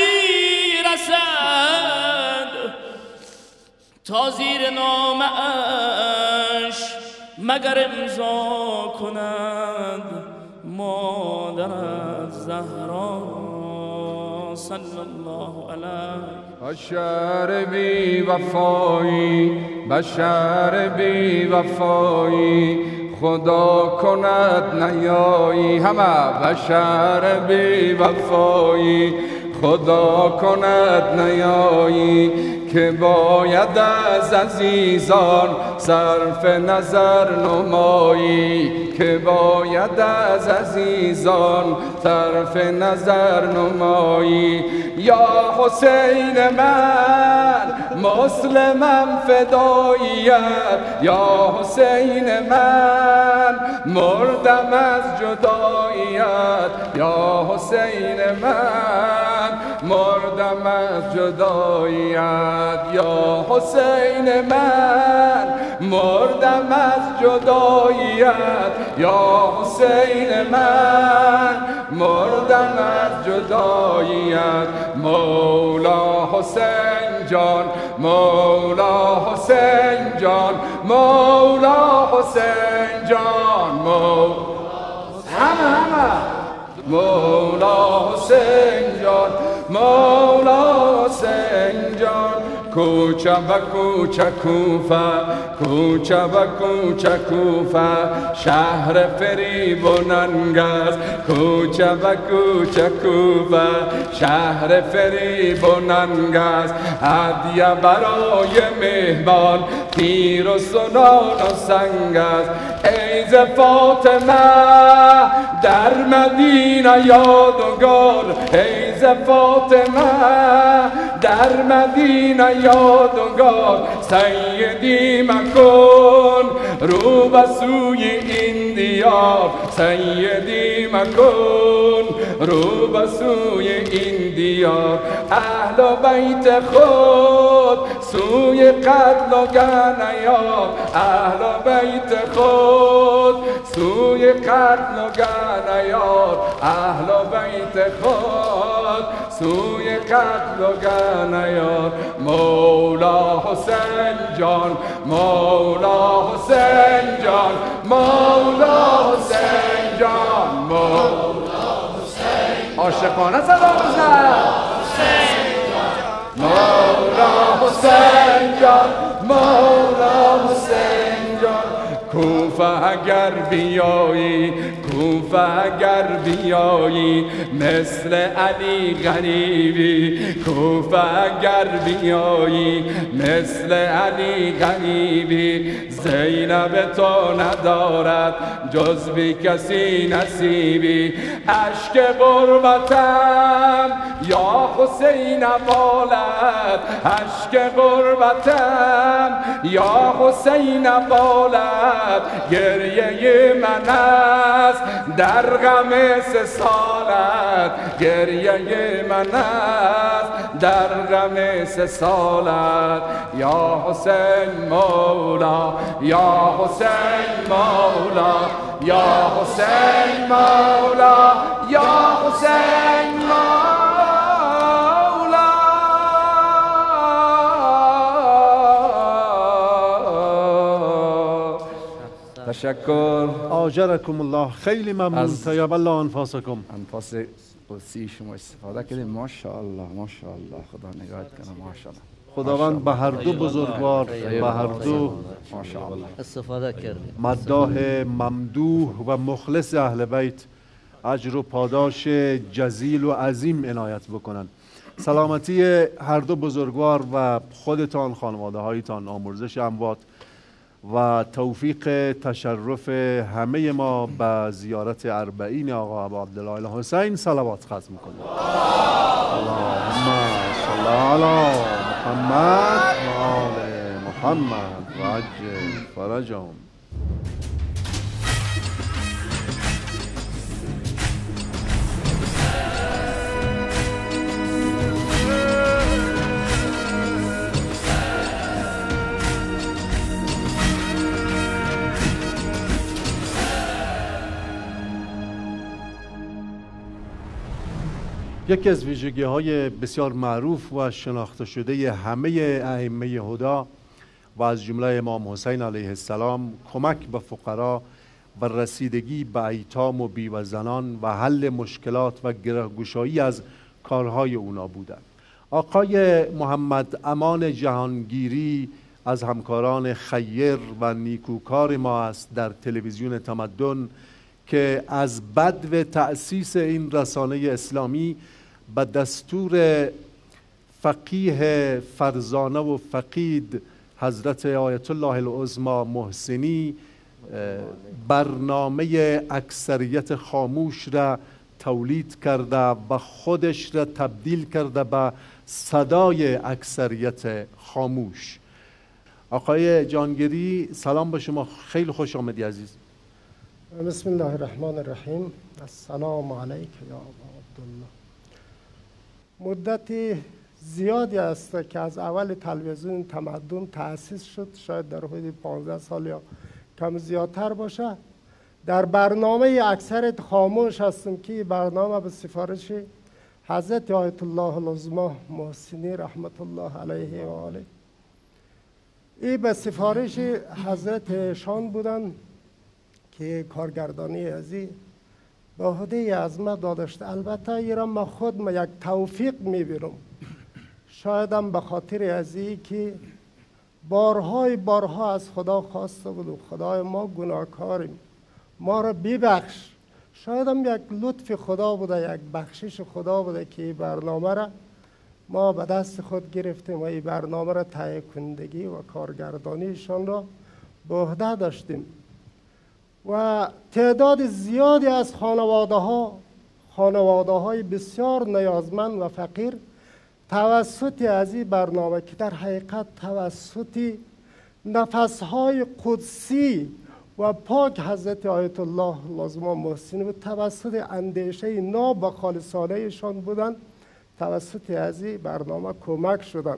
نمیرسد، تا زیر نامش مگر امضا کند مادرت زهرا صلی الله علیه. بشر بی وفایی، بشر بی وفایی، خدا کند نیایی. همه بشر بی وفایی، خدا کند نیایی. که باید از عزیزان صرف نظر نمایی، که باید از عزیزان صرف نظر نمایی. یا حسین من مسلمم فداییت، یا حسین من مردم از جداییت، یا حسین من مردم از جداییت، یا حسین من مردم از جداییت، یا حسین من مردم از جداییت. مولا حسین جان، مولا حسین جان، مولا حسین جان، مولا حسین جان، مولا حسین جان. کوچه و کوچه کوفه، کوچه و کوچه کوفه، شهر فریب و ننگ است. کوچه و کوچه کوفه، شهر فریب و ننگ است. هدیه برای مهمان تیر و سنان و سنگ است. ای ز فاطمه در مدینه یادگار، ای ز فاطمه در مدینه یادگار. سیدی مکن رو به سوی این دیار، سیدی مکن رو به سوی این دیار. اهل و بیت خود سوی قتل و گنیار، اهل و بیت خود سوی قتل و گنیار، اهل و بیت خود سوی قتل و گنیار. مولا حسین جان، مولا حسین جان، مولا حسین جان، مولا حسین. عاشقانه صدا بزن. مولا حسین جان، مولا حسین جان. کوفه اگر بیایی، کوفه اگر بیایی، مثل علی غریبی. کوفه اگر بیایی، مثل علی غریبی. زینب تو ندارد جز بی کسی نصیبی. اشک غربتم یا حسین بالد، اشک غربتم یا حسین بالد. گریه من است در غم 3 سالت، گریه من است در غم 3 سالت. یا حسین مولا، یا حسین مولا، یا حسین مولا، یا حسین مولا. تشکر. آجرکم الله. خیلی ممنون. طیب الله انفاسکم. انفاس قدسی شما استفاده کردیم. ماشاءالله ماشاءالله، خدا نگاهت کنه. ماشاءالله، خداوند به هر دو بزرگوار، به هر دو ماشاءالله استفاده کردیم. مداح ممدوح و مخلص اهل بیت اجر و پاداش جزیل و عظیم عنایت بکنند. سلامتی هر دو بزرگوار و خودتان، خانواده هایتان، آمرزش اموات و توفیق تشرف همه ما به زیارت اربعین آقا ابا عبدالله الحسین صلوات ختم میکنیم. اللهم صل علی محمد و آل محمد و عجل فرجهم. یکی از ویژگی‌های بسیار معروف و شناخته شده همه ائمه هدا و از جمله امام حسین علیه السلام کمک به فقرا و رسیدگی به ایتام و بیوه‌زنان و حل مشکلات و گره‌گشایی از کارهای اونا بودند. آقای محمد امان جهانگیری از همکاران خیر و نیکوکار ما است در تلویزیون تمدن که از بدو تأسیس این رسانه اسلامی به دستور فقیه فرزانه و فقید حضرت آیت الله العظمی محسنی برنامه اکثریت خاموش را تولید کرده و خودش را تبدیل کرده به صدای اکثریت خاموش. آقای جهانگیری سلام به شما، خیلی خوش آمدی عزیز. بسم الله الرحمن الرحیم. السلام علیک یا ابا عبدالله. مدت زیادی است که از اول تلویزیون تمدن تأسیس شد، شاید در حدود 15 سال یا کم زیادتر باشه. در برنامه اکثریت خاموش هستم که برنامه به سفارش حضرت آیت الله العظمی محسنی رحمت الله علیه و آله، این به سفارش حضرت شان بودن که کارگردانی ازی به عهده عظمت داشته. البته ایران ما خود ما یک توفیق میبینم، شاید هم به خاطر ازی که بارها از خدا خواسته بودم خدای ما گناهکاریم، ما را ببخش. شاید هم یک لطف خدا بوده، یک بخشش خدا بوده که برنامه را ما به دست خود گرفتیم و این برنامه را تهیه کنندگی و کارگردانیشان را به عهده داشتیم. و تعداد زیادی از خانواده های بسیار نیازمند و فقیر توسط از این برنامه که در حقیقت توسط نفسهای قدسی و پاک حضرت آیت الله العظمی محسنی و توسط اندیشه ناب و خالصانه‌شان بودند، توسط از این برنامه کمک شدند.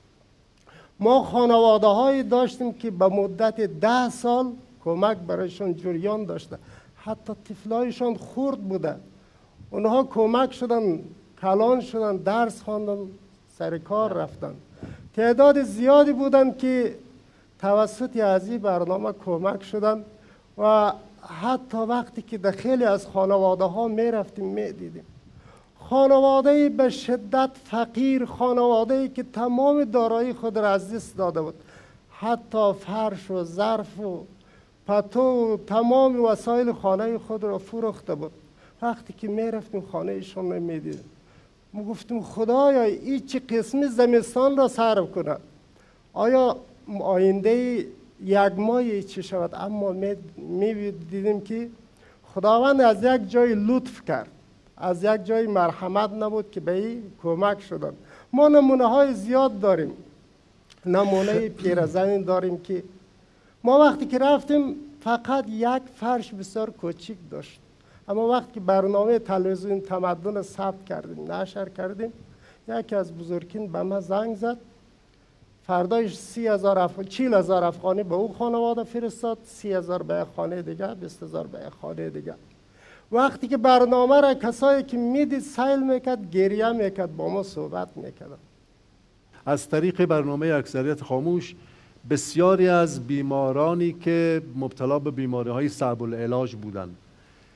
ما خانواده هایی داشتیم که به مدت 10 سال کمک برایشان جریان داشته، حتی طفلایشان خرد بوده، اونها کمک شدن، کلان شدن، درس خواندن، سر کار رفتن. تعداد زیادی بودن که توسط از این برنامه کمک شدن و حتی وقتی که در خیلی از خانواده ها می رفتیم می دیدیم خانواده به شدت فقیر، خانواده که تمام دارایی خود را از دست داده بود، حتی فرش و ظرف و پتو و تمام وسایل خانه خود را فروخته بود. وقتی که می رفتیم خانه ایشان را می دیدیم، ما گفتیم خدایا این چه قسمی زمستان را صرف کنه، آیا آینده یک ماهی چه شود؟ اما می دیدیم که خداوند از یک جای لطف کرد، از یک جای مرحمت نبود که به این کمک شدن. ما نمونه های زیاد داریم، نمونه پیرزنی داریم که ما وقتی که رفتیم فقط یک فرش بسیار کوچیک داشت، اما وقتی که برنامه تلویزیون تمدن ثبت کردیم، نشر کردیم، یکی از بزرگین به من زنگ زد، فردایش 40,000 افغانی به او خانواده فرستاد، 30,000 به خانه دیگه، 20,000 به خانه دیگه. وقتی که برنامه را کسایی که میدید سیل میکرد، گریه میکرد، با ما صحبت میکرد. از طریق برنامه اکثریت خاموش بسیاری از بیمارانی که مبتلا به بیماری‌های صعب العلاج بودند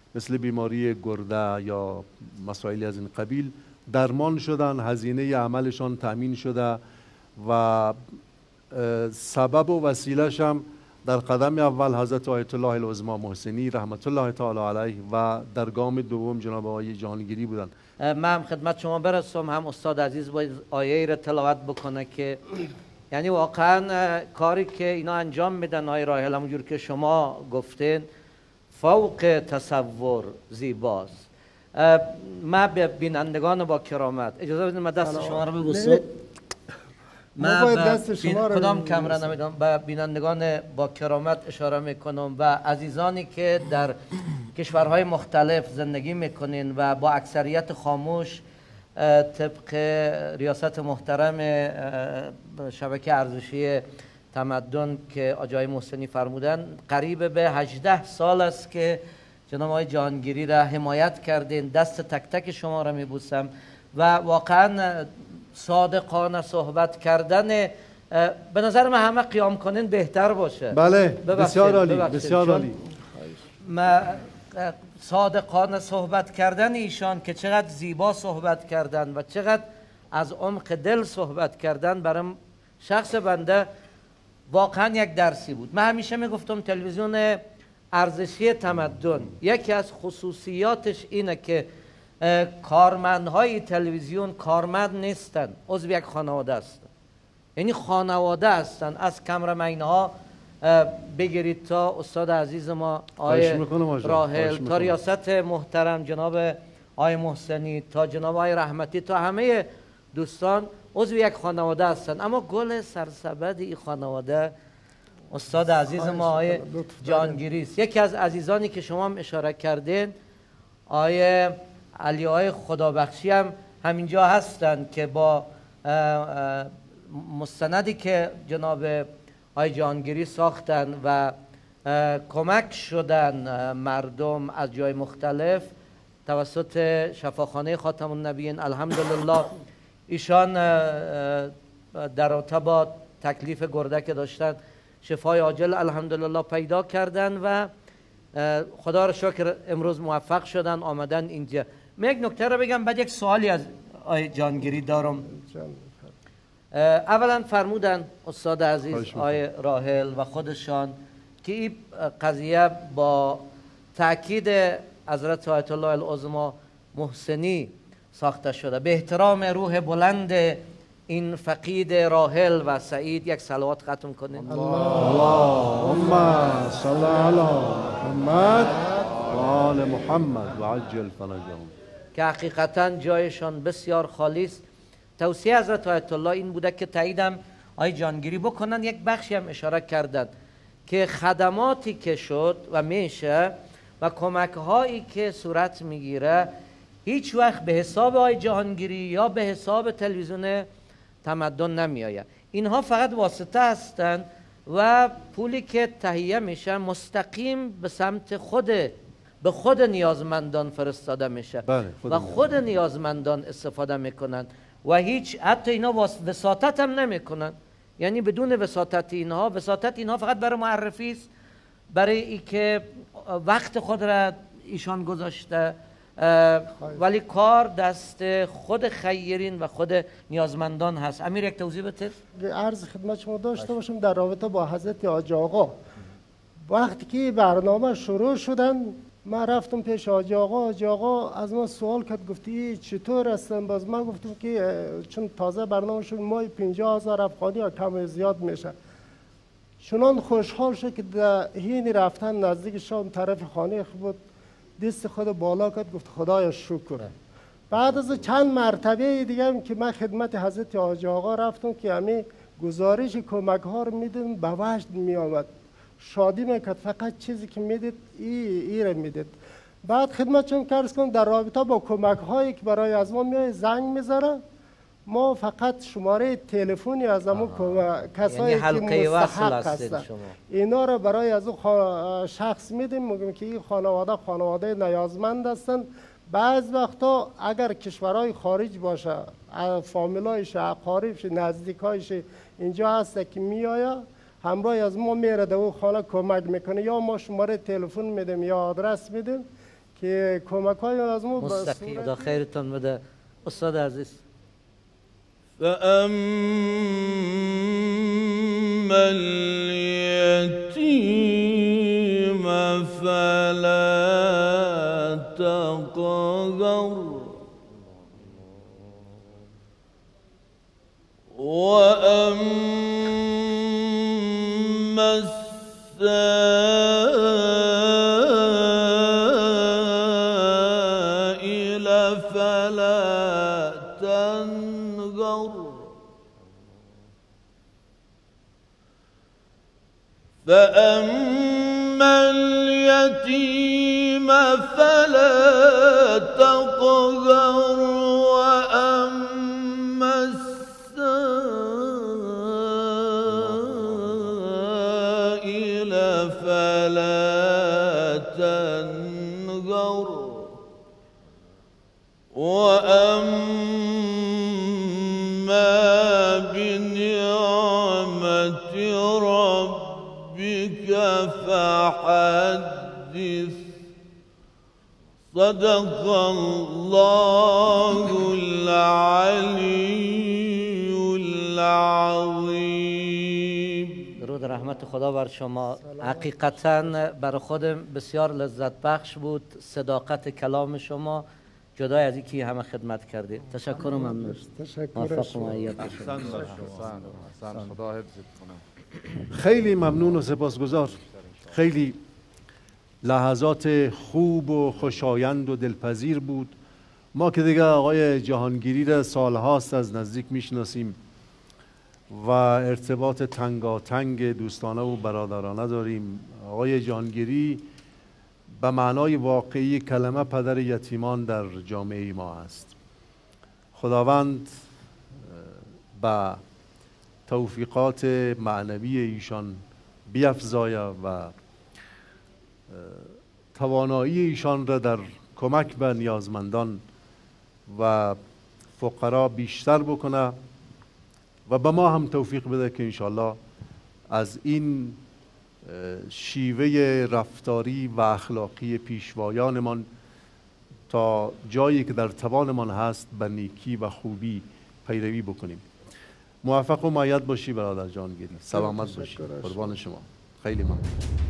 مثل بیماری گرده یا مسائلی از این قبیل درمان شدن، هزینه عملشان تأمین شده و سبب و وسیلش هم در قدم اول حضرت آیت الله العظما محسنی رحمت الله تعالی علیه و در گام دوم جناب آقای جهانگیری بودن. من هم خدمت شما برسم، هم استاد عزیز باید آیه را تلاوت بکنه که یعنی واقعا کاری که اینا انجام میدن آقای راحل همونجور که شما گفتین فوق تصور زیباست. من به بینندگان با کرامت اجازه بدید من دست شما رو ببوسم. من کدام کمره نمیدونم، به بینندگان با کرامت اشاره میکنم و عزیزانی که در کشورهای مختلف زندگی میکنین و با اکثریت خاموش طبق ریاست محترم شبکه ارزشی تمدن که آقای محسنی فرمودن قریب به 18 سال است که جناب آقای جهانگیری را حمایت کردین. دست تک تک شما را میبوسم و واقعا صادقانه صحبت کردن به نظر من همه قیام کنین بهتر باشه. بله بسیار عالی بسیار عالی. صادقانه صحبت کردن ایشان که چقدر زیبا صحبت کردن و چقدر از عمق دل صحبت کردن برای شخص بنده واقعا یک درسی بود. من همیشه میگفتم تلویزیون ارزشی تمدن یکی از خصوصیاتش اینه که کارمندهای تلویزیون کارمند نیستن، عضو یک خانواده هستن، یعنی خانواده هستن. از کامرمن‌ها بگیرید تا استاد عزیز ما آقای راحل تا ریاست محترم جناب آقای محسنی تا جناب آقای رحمتی تا همه دوستان عضو یک خانواده هستن، اما گل سرسبد این خانواده استاد عزیز ما آقای جهانگیری است. یکی از عزیزانی که شما هم اشاره کردین آقای علی آقای خدابخشی هم همینجا هستن که با مستندی که جناب آقای جهانگیری ساختن و کمک شدن مردم از جای مختلف توسط شفاخانه خاتم النبیین الحمدلله ایشان در رابطه با تکلیف گرده که داشتن شفای عاجل الحمدلله پیدا کردن و خدا را شکر امروز موفق شدن آمدن اینجا. من یک نکته را بگم بعد یک سوالی از آقای جهانگیری دارم. اولا فرمودن استاد عزیز آقای راحل و خودشان که این قضیه با تاکید حضرت آیت الله العظما محسنی ساخته شده. به احترام روح بلند این فقید راحل و سعید یک صلوات ختم کنید. اللهم صل علی محمد و آل محمد و عجل فرجهم. که حقیقتا جایشان بسیار خالی است. توصیه حضرت آیت الله این بوده که تاییدم آقای جهانگیری بکنن. یک بخشی هم اشاره کردند که خدماتی که شد و میشه و کمک هایی که صورت میگیره هیچ وقت به حساب آقای جهانگیری یا به حساب تلویزیون تمدن نمیآید. اینها فقط واسطه هستند و پولی که تهیه میشه مستقیم به سمت به خود نیازمندان فرستاده میشه و خود نیازمندان استفاده میکنن و هیچ حتی اینا وساطت هم نمیکنن. یعنی بدون وساطت اینها، وساطت اینها فقط برای معرفی است، برای ای که وقت خود را ایشان گذاشته، ولی کار دست خود خیرین و خود نیازمندان هست. امیر یک توضیح بده. عرض خدمت شما داشته باشم در رابطه با حضرت حاج آقا. وقتی که برنامه شروع شدن من رفتم پیش حاج آقا. حاج آقا از من سوال کرد، گفتی چطور هستن؟ باز من گفتم که چون تازه برنامه شد ماهی 50,000 افغانی یا کم زیاد میشه. چنان خوشحال شد که در حین رفتن نزدیک شام طرف خانه خود دست خود بالا کرد، گفت خدایا شکر. بعد از چند مرتبه دیگه که من خدمت حضرت حاج آقا رفتم که همین گزارش کمک ها رو میدم به وجد می آمد، شادی میکرد. فقط چیزی که میدید ای را میدید. بعد خدمتشون عرض کنم در رابطه با کمک هایی که برای از ما میاد زنگ میذاره، ما فقط شماره تلفنی از همون کسایی یعنی که مستحق هستن اینا رو برای از اون شخص میدیم، میگیم که این خانواده نیازمند هستن. بعض وقتا اگر کشورهای خارج باشه، فامیلایش، اقاربش، نزدیکایش اینجا هست که میآید همراه از ما میره در اون خانه کمک میکنه، یا ما شماره تلفن میدیم یا آدرس میدیم که کمک های لازم مستقیم. خدا خیرتون بده استاد عزیز. فأما اليتيم فلا تقهر وأما السائل فلا تنهر فأما اليتيم فلا تقهر وأما السائل فلا تنهر وأما بنعمة ربك فحدث صدق الله العلی العظیم. درود رحمت خدا بر شما. حقیقتا بر خودم بسیار لذت بخش بود صداقت کلام شما، جدای از اینکه همه خدمت کردید. تشکر و ممنون. تشکر شما. خدا حفظت کنه. خیلی ممنون و سپاسگزار. خیلی لحظات خوب و خوشایند و دلپذیر بود. ما که دیگه آقای جهانگیری را سالهاست از نزدیک میشناسیم و ارتباط تنگاتنگ دوستانه و برادرانه داریم. آقای جهانگیری به معنای واقعی کلمه پدر یتیمان در جامعه ما است. خداوند به توفیقات معنوی ایشان بیفزاید و توانایی ایشان را در کمک به نیازمندان و فقرا بیشتر بکنه و به ما هم توفیق بده که انشالله از این شیوه رفتاری و اخلاقی پیشوایانمان تا جایی که در توانمان هست به نیکی و خوبی پیروی بکنیم. موفق و مؤید باشی برادر جهانگیری. سلامت باشی. قربان شما. خیلی ممنون.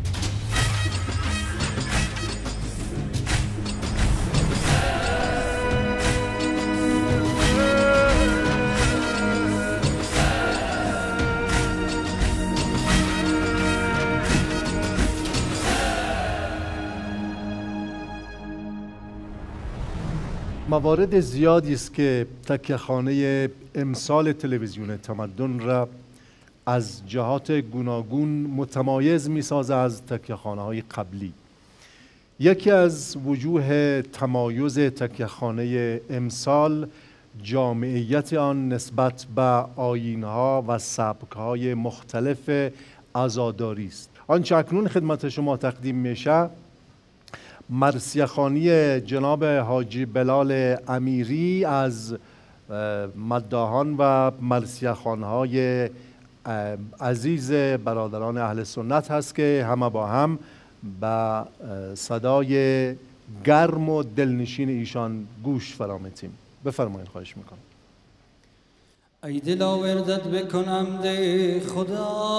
موارد زیادی است که تکیه‌خانه امسال تلویزیون تمدن را از جهات گوناگون متمایز می‌سازد از تکیه‌خانه‌های قبلی. یکی از وجوه تمایز تکیه‌خانه امسال جامعیت آن نسبت به آیین‌ها و سبک‌های مختلف عزاداری است. آنچه اکنون خدمت شما تقدیم میشه مرثیه‌خوانی جناب حاجی بلال امیری از مداحان و مرثیه‌خوان‌های عزیز برادران اهل سنت هست که همه با هم به صدای گرم و دلنشین ایشان گوش فرامتیم. بفرمایید خواهش میکنم. ای دلا وردت بکنم ده خدا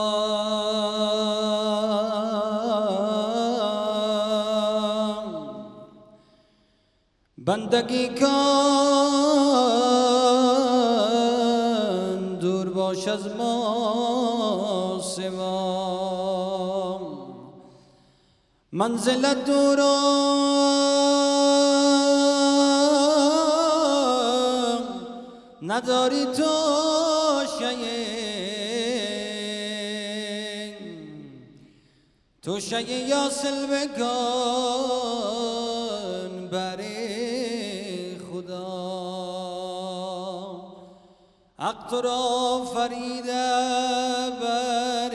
بندگی کن دور باش از ما سوا منزلت دورا نداری تو شیء تو شیء یاصل بکن برای خدا حق تو را فریده بر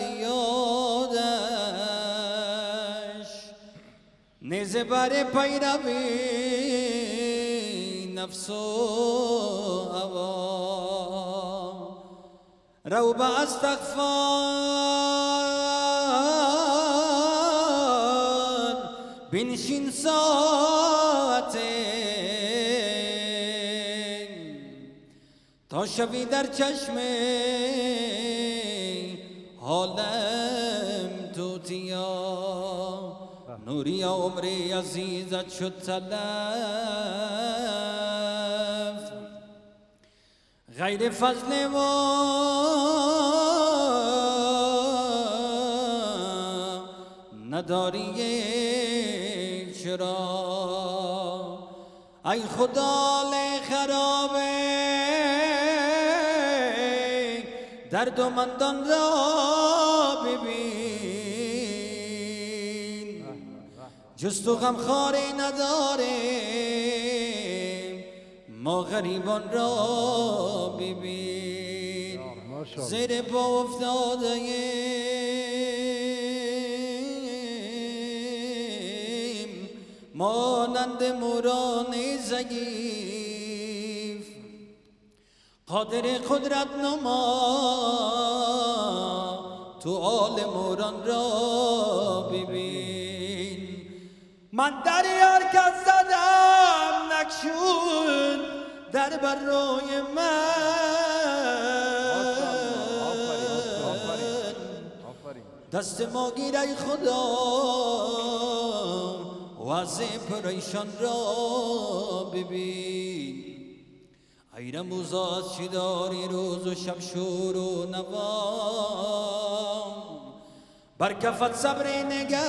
یادش نیزه بر پیروی نفس و هوا رو به استغفار بنشین ساعت تا شوی در چشم حالم توتیا نوری عمری عزیزت شد تلف غیر فضل و نداری چرا ای خدا خرابه درد و مندان را ببین جز تو غمخواری نداریم ما غریبان را ببین زیر پا افتاده مانند موران ضعیف قادر قدرت نما تو آل موران را ببین من در یار کس زدم نکشون در بر روی من دست ما گیر ای خدا وضع پریشان را ببین ای رموزا از چی داری روز و شب شور و نوام بر کفت صبر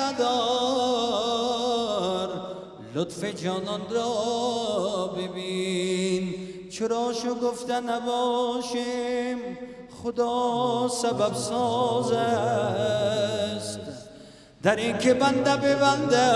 نگهدار لطف جانان را ببین چرا شو گفتن نباشیم خدا سبب ساز است در این که بنده ببنده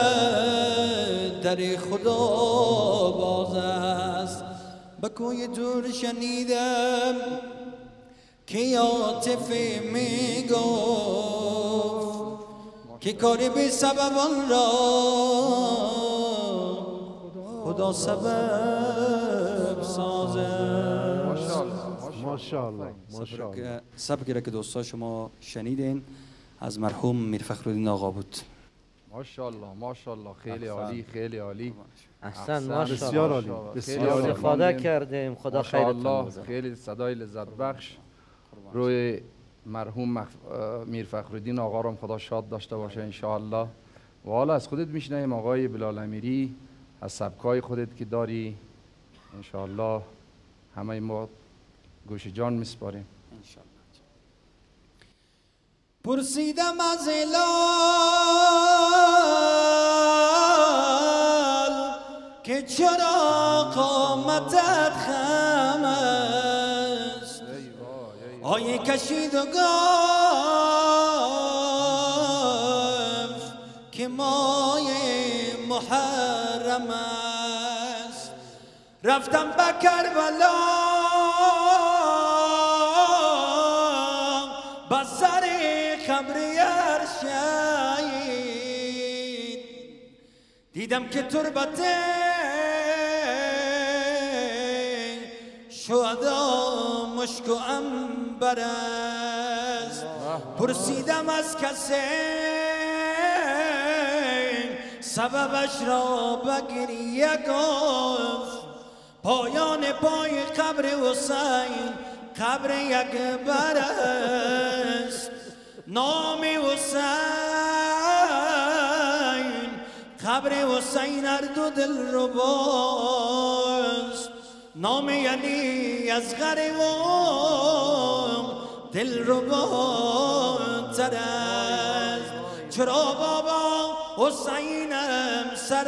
در خدا باز است به کوی دور شنیدم که عاطف می گفت که کاری به سبب آن را خدا سبب سازه. ماشاءالله. سبکی را که دوستا شما شنیدین از مرحوم میر فخرالدین آقا بود. ماشاءالله خیلی عالی خیلی عالی. احسن ماشاءالله بسیار عالی بسیار استفاده کردیم خدا خیرتون بده. خیلی صدای لذت بخش روی مرحوم میر فخرالدین آقا رو خدا شاد داشته باشه ان شاء الله. و حالا از خودت میشنیم آقای بلال امیری از سبکای خودت که داری ان شاء الله همه ما گوش جان میسپاریم ان شاء الله. پرسیدم از هلال که چرا قامتت خم است آیه کشید و گفت که ماه محرم است رفتم به کربلا به سر قبر ارشید دیدم که تربت شهدا مشک و عنبر است پرسیدم از کسی سببش را به گریه گفت پایان پای قبر حسین قبر اکبر است نام حسین قبر حسین هر دو دل رباست نام یعنی از غریب دل رباتر است چرا بابا حسینم سر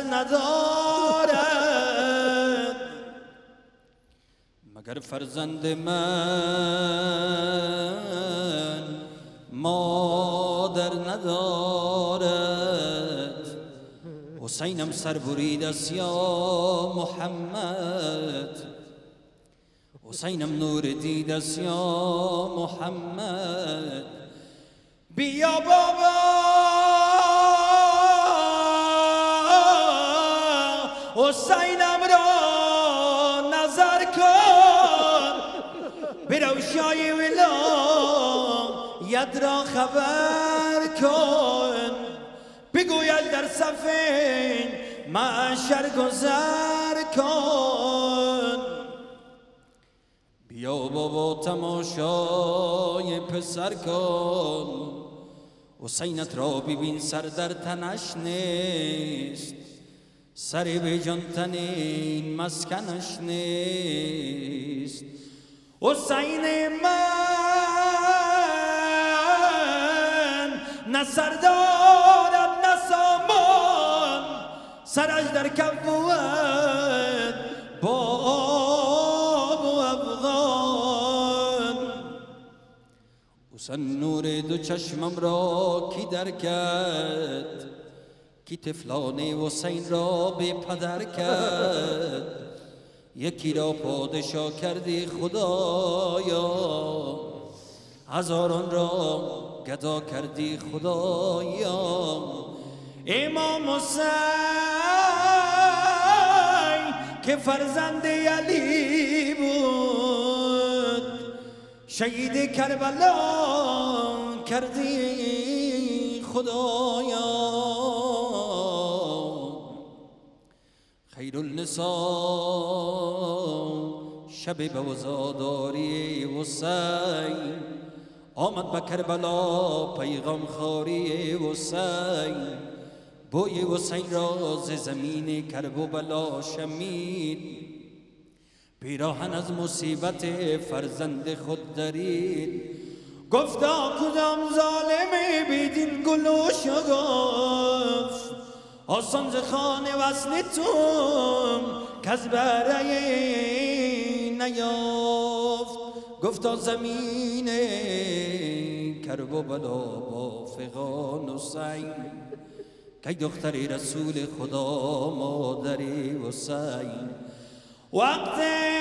ندارد مگر فرزند من مادر ندارد حسینم سر برید است یا محمد حسینم نور دید است یا محمد بیا بابا حسینم را نظر کن به روشای ولایت را خبر کن به بگوید در صف محشر گذر کن. بیا بابا تماشای پسر کن، حسینت را ببین سر در تنش نیست، سر به جان تنین مسکنش نیست. حسین من نه سر دارد نه سامان، سرش در کف بود با آب و افغان. حسین نور دو چشمم را کی در کرد، کی طفلان حسین را به پدر کرد. یکی را پادشاه کردی خدایا، هزاران را گدا کردی خدایا. امام حسین که فرزند علی بود، شهید کربلا کردی خدایا. خیر النساء شب به وزاداری حسین، آمد به کربلا پیغام خاری حسین. بوی حسین را ز زمین کرب و بلا شمید، پیراهن از مصیبت فرزند خود درید. گفتا کدام ظالم بیدین گل و شگفت، آسان ز خانه وصل توم کز برای نیافت. گفتا زمین کرب و بلا با فغان حسین، که دختر رسول خدا مادر حسین. وقت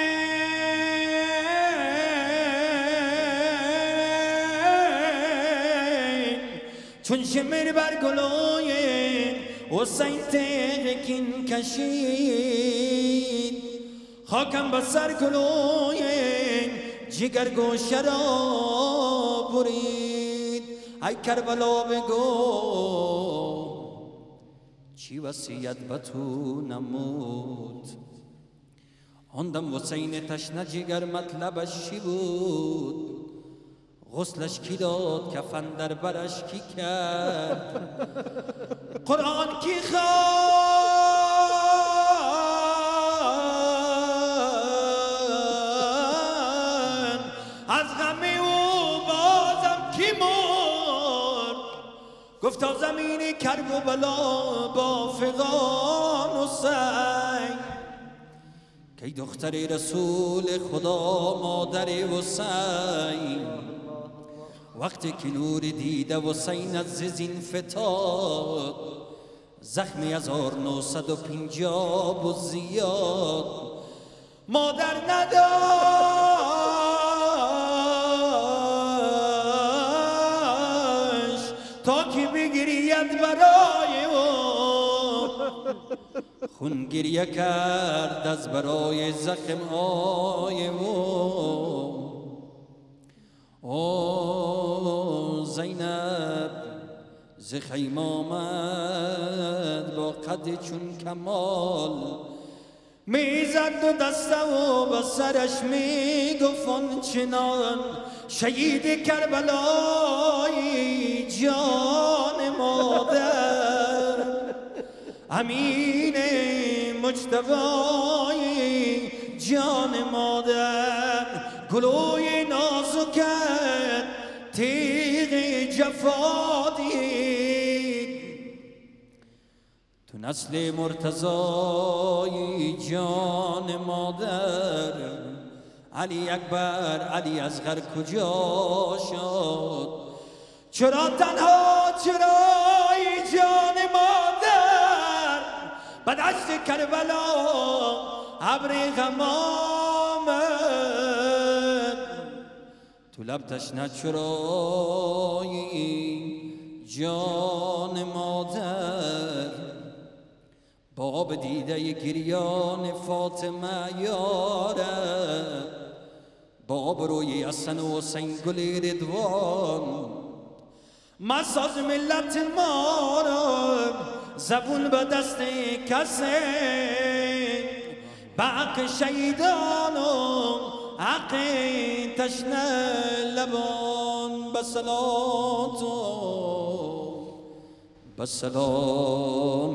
چون شمر بر گلوی حسین تیغ کین کشید، خاکم به سر گلوی جگر گوشه را برید. ای کربلا بگو چی وصیت به تو نمود، آندم حسین تشنه جگر مطلبش چی بود. غسلش کی داد، کفن در برش کی کرد، قرآن کی خواند، از غم او بازم کی مرد. گفتا زمین کرب و بلا با فغان حسین، که دختر رسول خدا مادر حسین. وقتی که نور دیده حسین از زین فتاد، زخمی 1950 و زیاد مادر نداشت تا که بگرید برای او. خون گریه کرد از برای زخم های او. او زینب ز خیمه آمد با قد چون کمال، میزد و دسته و به سرش میگفت آنچنان، شهید کربلای جان مادر، امین مجتبی جان مادر. گلوی نازکت تیغ جفا دید، تو نسل مرتضای جان مادر. علی اکبر علی اصغر کجا شد، چرا تنها چرای جان مادر. به دشت کربلا ابر غم آمد، تو لب تشنه چرایی جان مادر. باب دیده گریان فاطمه یاره، باب روی حسن و حسین گل رضوان. مساز ملت ما را زبون به دست کسی به حق شهیدان و حق تشنه لبان به صلات و به سلام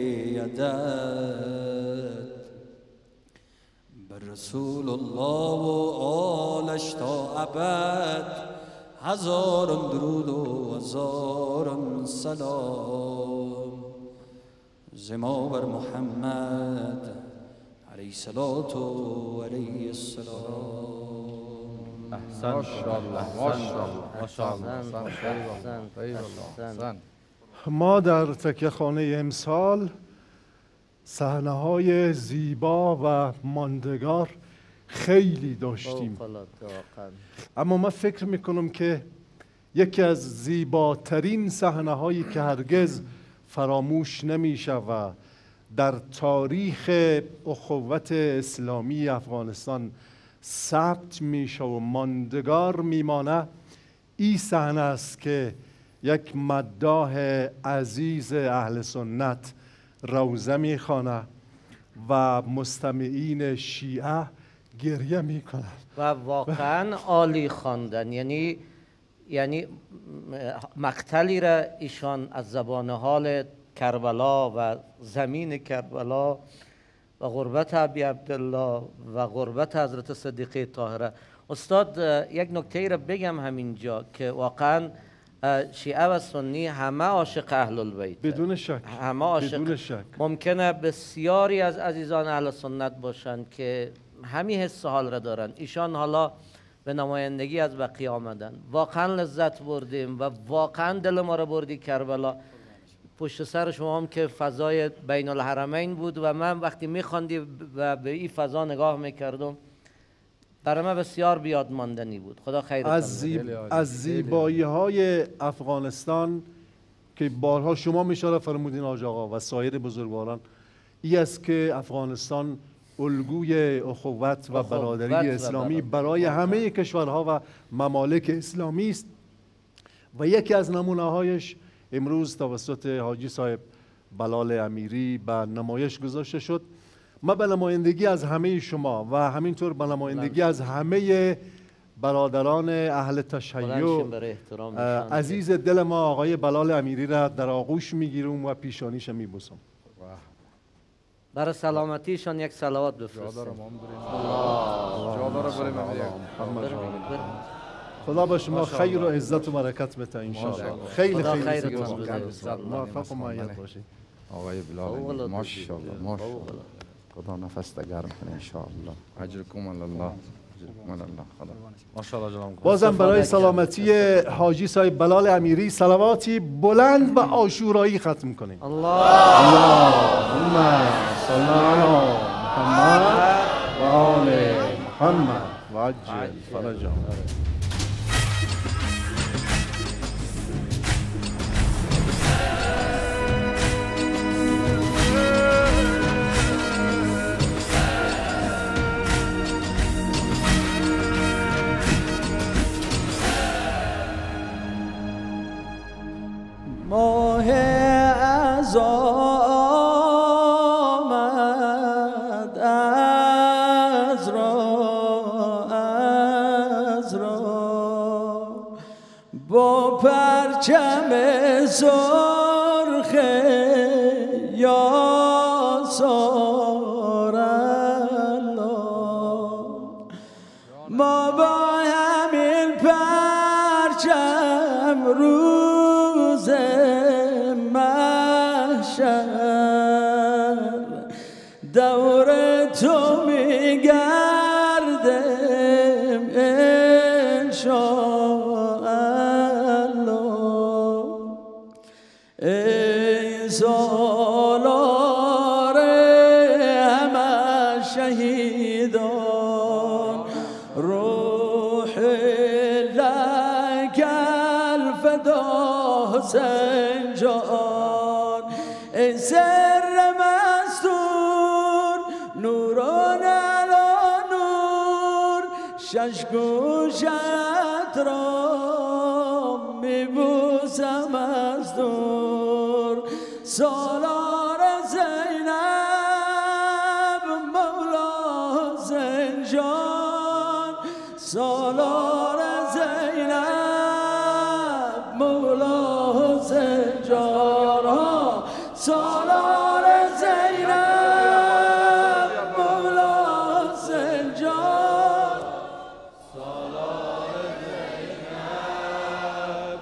بیعدد به رسول الله و آلش تا ابد هزاران درود و هزاران سلام زما بر محمد علیه الصلاة و علیه السلام. احسن. ما در تکیه خانه امسال صحنه‌های زیبا و ماندگار خیلی داشتیم، اما من فکر میکنم که یکی از زیباترین صحنه‌هایی که هرگز فراموش نمیشه و در تاریخ اخوت اسلامی افغانستان ثبت میشه و ماندگار میمانه این صحنه است که یک مداح عزیز اهل سنت روزه میخوانه و مستمعین شیعه گریه میکنن و واقعا عالی خواندن. یعنی مقتلی را ایشان از زبان حال کربلا و زمین کربلا و غربت ابی عبدالله و غربت حضرت صدیقه طاهره. استاد یک نکته را بگم همینجا که واقعا شیعه و سنی همه عاشق اهل البیت، بدون شک، همه عاشق. بدون شک. ممکنه بسیاری از عزیزان اهل سنت باشند که همین حس حال را دارن. ایشان حالا به نمایندگی از بقیه آمدن، واقعا لذت بردیم و واقعا دل ما را بردی کربلا. پشت سر شما هم که فضای بین الحرمین بود و من وقتی میخواندی و به این فضا نگاه میکردم برای من بسیار بیاد ماندنی بود. خدا خیرتان بده. از زیبایی های افغانستان که بارها شما اشاره فرمودین حاج آقا و سایر بزرگواران، این است که افغانستان الگوی اخوت و برادری اسلامی برای همه کشورها و ممالک اسلامی است و یکی از نمونه هایش امروز توسط حاجی صاحب بلال امیری به نمایش گذاشته شد. من به نمایندگی از همه شما و همینطور به نمایندگی از همه برادران اهل تشیع عزیز دل ما آقای بلال امیری را در آغوش میگیرم و پیشانیش میبوسم. برای سلامتیشان یک صلوات بفرستیم. خدا با شما خیر و عزت و برکت بده ان شاء الله. خیلی خیلی موفق و مؤید باشید آقای بلال. ماشاءالله ماشاءالله. خدا نفس گرم کنه ان شاء الله. اجرکم الله. بازم برای سلامتی حاجی صاحب بلال امیری صلواتی بلند و عاشورایی ختم کنیم. اللهم صل علی محمد و آل محمد و عجل فرجهم. ماه از آمد از را با پرچم سرخ یاسار الله، ما با همین پرچم روز محشر دور تو میگردم انشاءالله. ای سالار همه شهیدان، روح لک الفدا حسین جان. ای سر مستور نوران علی نور، شش گوشت را میبوسم سالار زینب مولا زنجان سالار زینب مولا زنجان سالار زینب مولا زنجان سالار زینب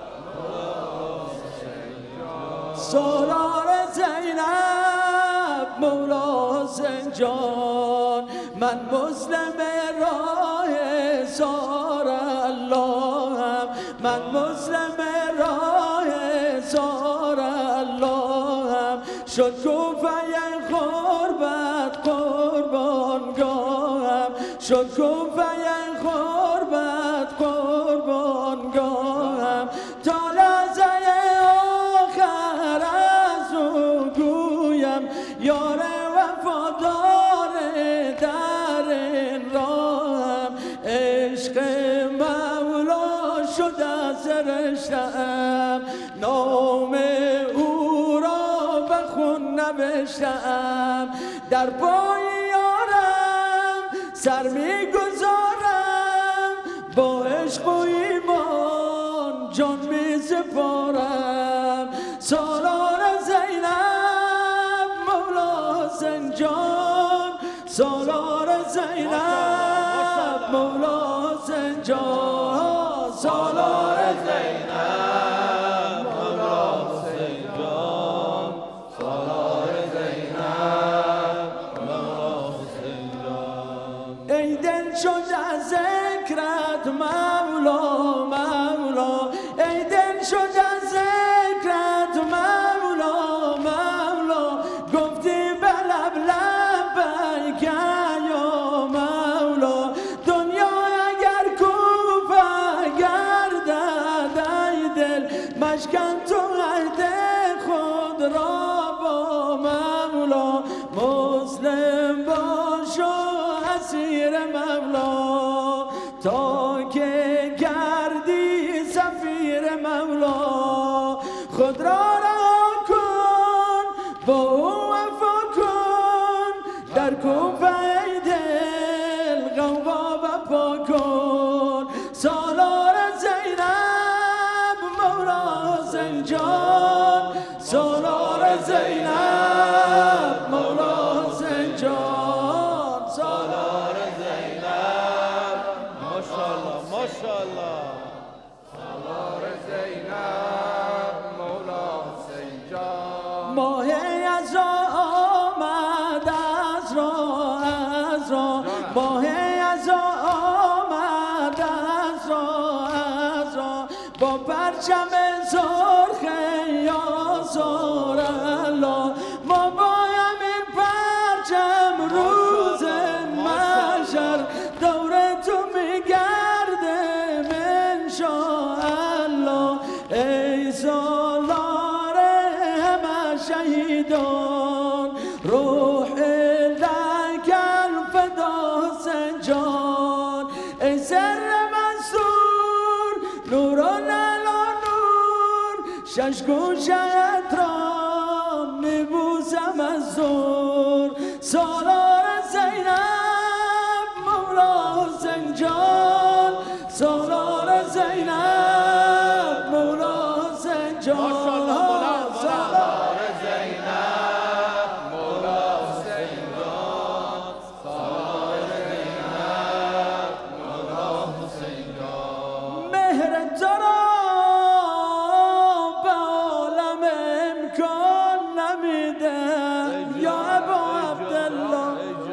سالار زینب مولا زنجان من مسلم راه زار اللهم من مسلم راه زار اللهم شد کوفه غربت قربانگاهم شد کوفه غربت قربانگاهم تا لحظه آخر از او گویم یار وفادار در این راهم عشق مولا شد از رشته‌ام نام او را به خون نوشته‌ام در پای یارم سر میگذارم با عشق و ایمان جان میسپارم سالار زینب مولا زنجان سالار زینب مولا زنجان سالار زینب مولا زنجان سالار زینب مولا زنجان ای دل شد از ذکرت مولا مولا ای دل شد از ذکرت مولا مولا گفتی به لب لبیک یا مولا دنیا اگر کوفه گردد ای دل مشکن تو عهد خود را با مولا مسلم باش و اسیر مولا تا که گردی سفیر مولا خود را رها کن با او وفا کن در کوفه ای دل غوغا بپا کن سالار زینب مولا زنجان سالار زینب مولا زنجان سالار زینب ماشاءالله ماشاءالله سالار زینب مولا زنجان ماه از را آمد از را ماه از را آمد از را با پرچم سرخ یا زار الله ما با همین پرچم روز محشر دور تو میگردم انشاءالله ای سالار همه شهیدان روح لک الفدا زنجان ای سر منصور نوران علی نور شش گوشت را میبوسم از زور سالار زینب مولا زنجان سالار زینب مولا زنجان سالار زینب مولا زنجان سالار زینب مولا زنجان مهر تو را به عالم امکان نمیده یا ابا عبدالله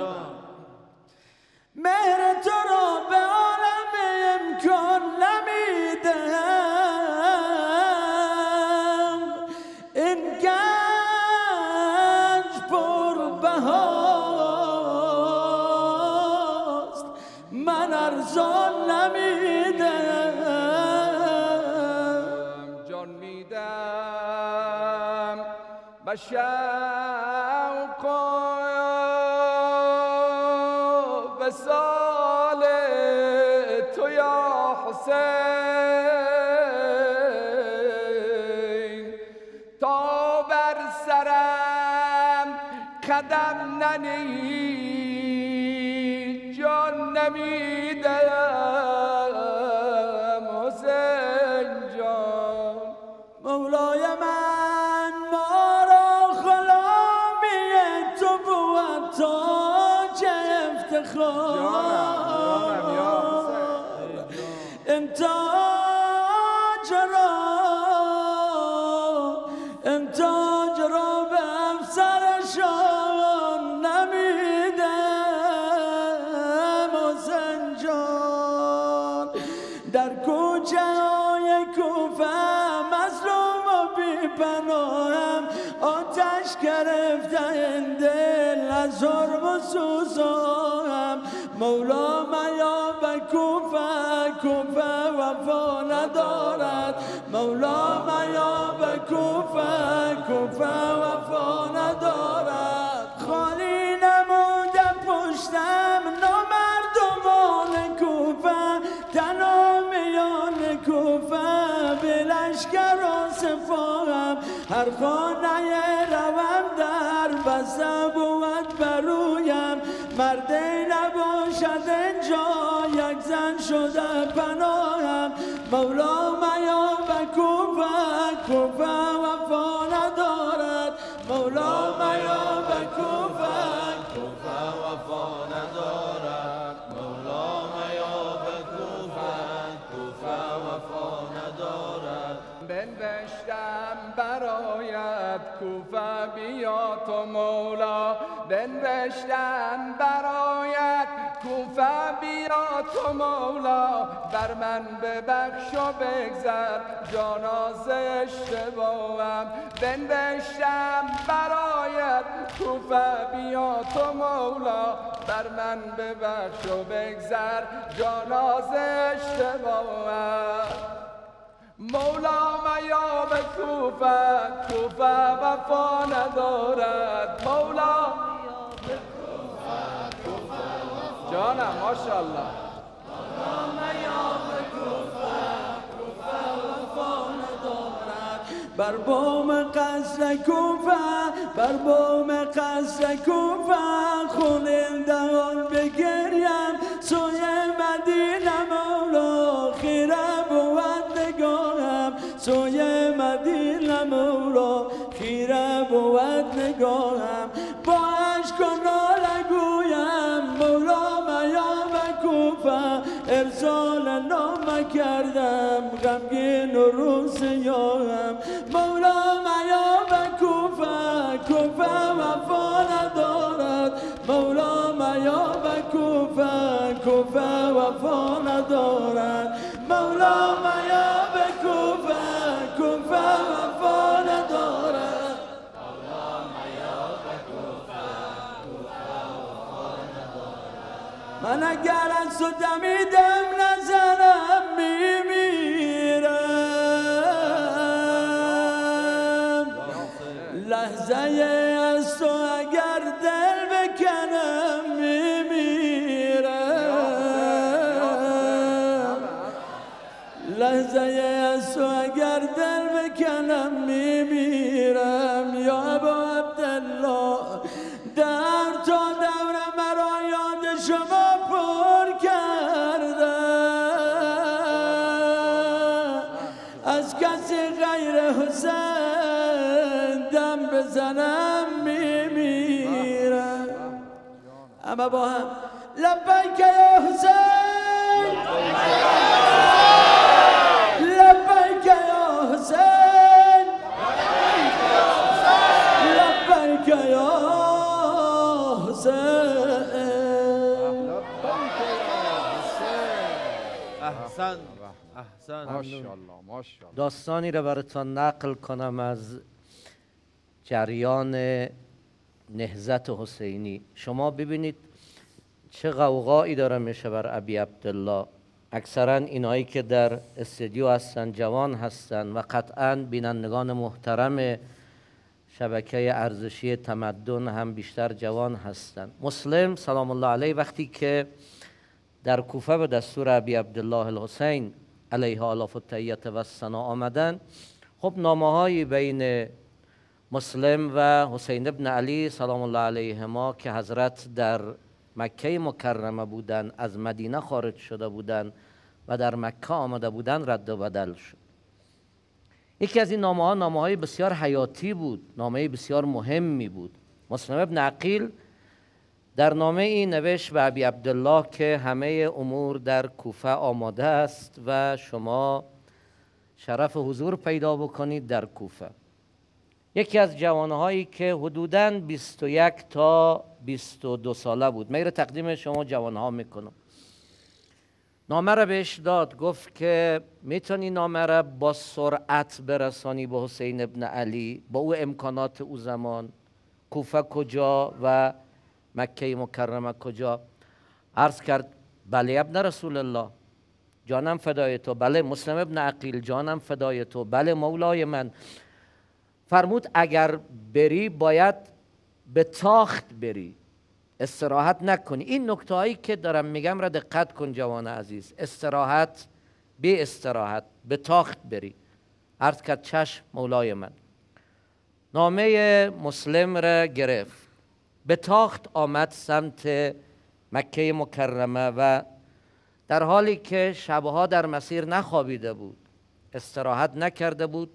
مهر تو را به عالم امکان نمیدم این گنج پر بهاست من ارزان نمیدم جان میدم به شوق و وصال تو یا حسین تا بر سرم قدم ننی جان نمیدم حسین جان. مولای من ما را غلامی تو بود تاج افتخار، امتاج را به افسرشان نمیدم حسین جان. در کوچه های کوفه مظلوم و بی پناهم، آتش گرفته این دل از حرم و سوزاهم. مولا میا به کوفه، کوفه وفا ندارد. مولا میا به کوفه، کوفه وفا ندارد. خالی نموده پشتم نامردمان کوفه، تنها میان کوفه به لشکر و سپاهم. هر خانه روم در بسته بود برویم، مردی نباشد اینجا یک زن شده پناهم. مولا میا به کوفه، کوفه وفا ندارد. مولا میا به کوفه، کوفه وفا ندارد. مولا میا به کوفه، کوفه وفا ندارد. بنوشتم برایت کوفه بیا تو مولا، بنوشتم برایت کوفه بیا تو مولا. بر من ببخش و بگذر جانا ز اشتباهم. بنوشتم برایت کوفه بیا تو مولا، بر من ببخش و بگذر جانا ز اشتباهم. مولا میا به کوفه، کوفه وفا ندارد. مولا به کوفه، کوفه وفا جانم ماشاءالله. مولا میا به کوفه، کوفه وفا ندارد. بر بام قصر کوفه، بر بام قصر کوفه خون دهان بگریم. سوی مدینه مولا خیره بود نگاهم. سوی مدینه مولا خیره بود نگاهم. با عشق و ناله گویم مولا میا به کوفه، ارسال نامه کردم غمگین و روسیاهم. مولا میا به کوفه، کوفه وفا ندارد. مولا میا به کوفه، کوفه وفا ندارد. مولا میا به کوفه، کوفه وفا ندارد. مولا میا به کوفه، کوفه وفا ندارد. من اگر از تو دمیدم نظرم میمیرم، لحظه از تو اگر دل بکنم میمیرم. لحظه از تو اگر دل بکنم میمیرم. یا ابا عبدالله در تا دور مرا یاد شما پر کرده، از کسی غیر حسین دم بزنم میمیرم. اما با هم لبیک یا حسین، لبیک یا حسین، لبیک یا حسین. احسن احسن. ماشاءالله ماشاءالله. داستانی را براتان نقل کنم از جریان نهضت حسینی. شما ببینید چه غوغایی داره میشه بر ابی عبدالله. اکثرا اینایی که در استودیو هستن جوان هستن و قطعا بینندگان محترم شبکه ارزشی تمدن هم بیشتر جوان هستند. مسلم سلام الله علیه وقتی که در کوفه به دستور ابی عبدالله الحسین علیه آلاف التحیت و الثنا آمدن، خب نامه هایی بین مسلم و حسین ابن علی سلام الله علیهما که حضرت در مکه مکرمه بودن، از مدینه خارج شده بودن و در مکه آمده بودن، رد و بدل شد. یکی از این نامه های بسیار حیاتی بود، نامه بسیار مهمی بود. مسلم ابن عقیل در نامه این نوشت به ابی عبدالله که همه امور در کوفه آماده است و شما شرف حضور پیدا بکنید در کوفه. یکی از جوانهایی که حدوداً 21 تا 22 ساله بود، من تقدیم شما جوانها میکنم، نامه را بهش داد، گفت که میتونی نامه را با سرعت برسانی به حسین ابن علی با او امکانات او زمان، کوفه کجا و مکه مکرمه کجا؟ عرض کرد بله ابن رسول الله، جانم فدای تو. بله مسلم ابن عقیل، جانم فدای تو. بله مولای من. فرمود اگر بری باید به تاخت بری، استراحت نکنی. این نکته هایی که دارم میگم را دقت کن جوان عزیز. استراحت بی استراحت، به تاخت بری. عرض کرد چشم مولای من. نامه مسلم را گرفت، به تاخت آمد سمت مکه مکرمه و در حالی که شبها در مسیر نخوابیده بود، استراحت نکرده بود،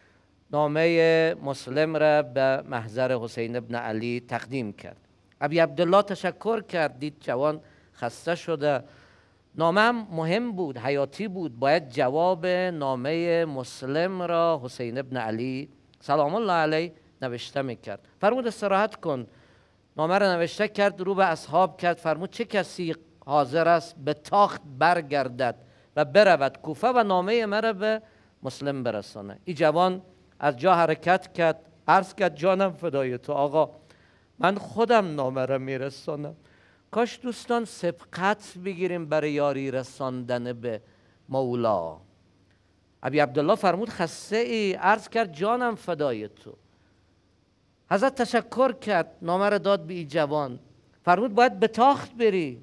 نامه مسلم را به محضر حسین ابن علی تقدیم کرد. ابی عبدالله تشکر کرد، دید جوان خسته شده. نامه هم مهم بود، حیاتی بود، باید جواب نامه مسلم را حسین ابن علی سلام الله علیه نوشته میکرد. فرمود استراحت کن. نامه را نوشته کرد، رو به اصحاب کرد، فرمود چه کسی حاضر است به تاخت برگردد و برود کوفه و نامه مرا به مسلم برسانه. این جوان از جا حرکت کرد، عرض کرد جانم فدای تو آقا، من خودم نامه را میرسانم. کاش دوستان سبقت بگیریم برای یاری رساندن به مولا. ابی عبدالله فرمود خسته ای؟ عرض کرد جانم فدای تو. حضرت تشکر کرد، نامه را داد به این جوان، فرمود باید به تاخت بری،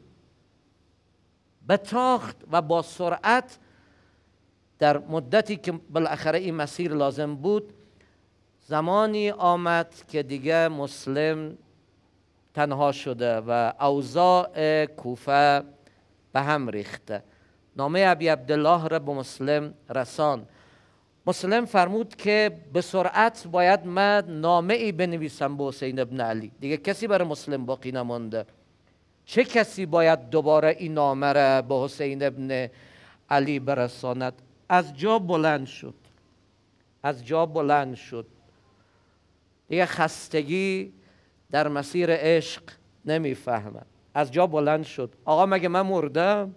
به تاخت و با سرعت. در مدتی که بالاخره این مسیر لازم بود، زمانی آمد که دیگه مسلم تنها شده و اوضاع کوفه به هم ریخته. نامه ابی عبدالله را به مسلم رسان. مسلم فرمود که به سرعت باید من نامه ای بنویسم به حسین ابن علی. دیگه کسی برای مسلم باقی نمانده. چه کسی باید دوباره این نامه را به حسین ابن علی برساند؟ از جا بلند شد، از جا بلند شد. دیگه خستگی در مسیر عشق نمیفهمم. از جا بلند شد، آقا مگه من مردم؟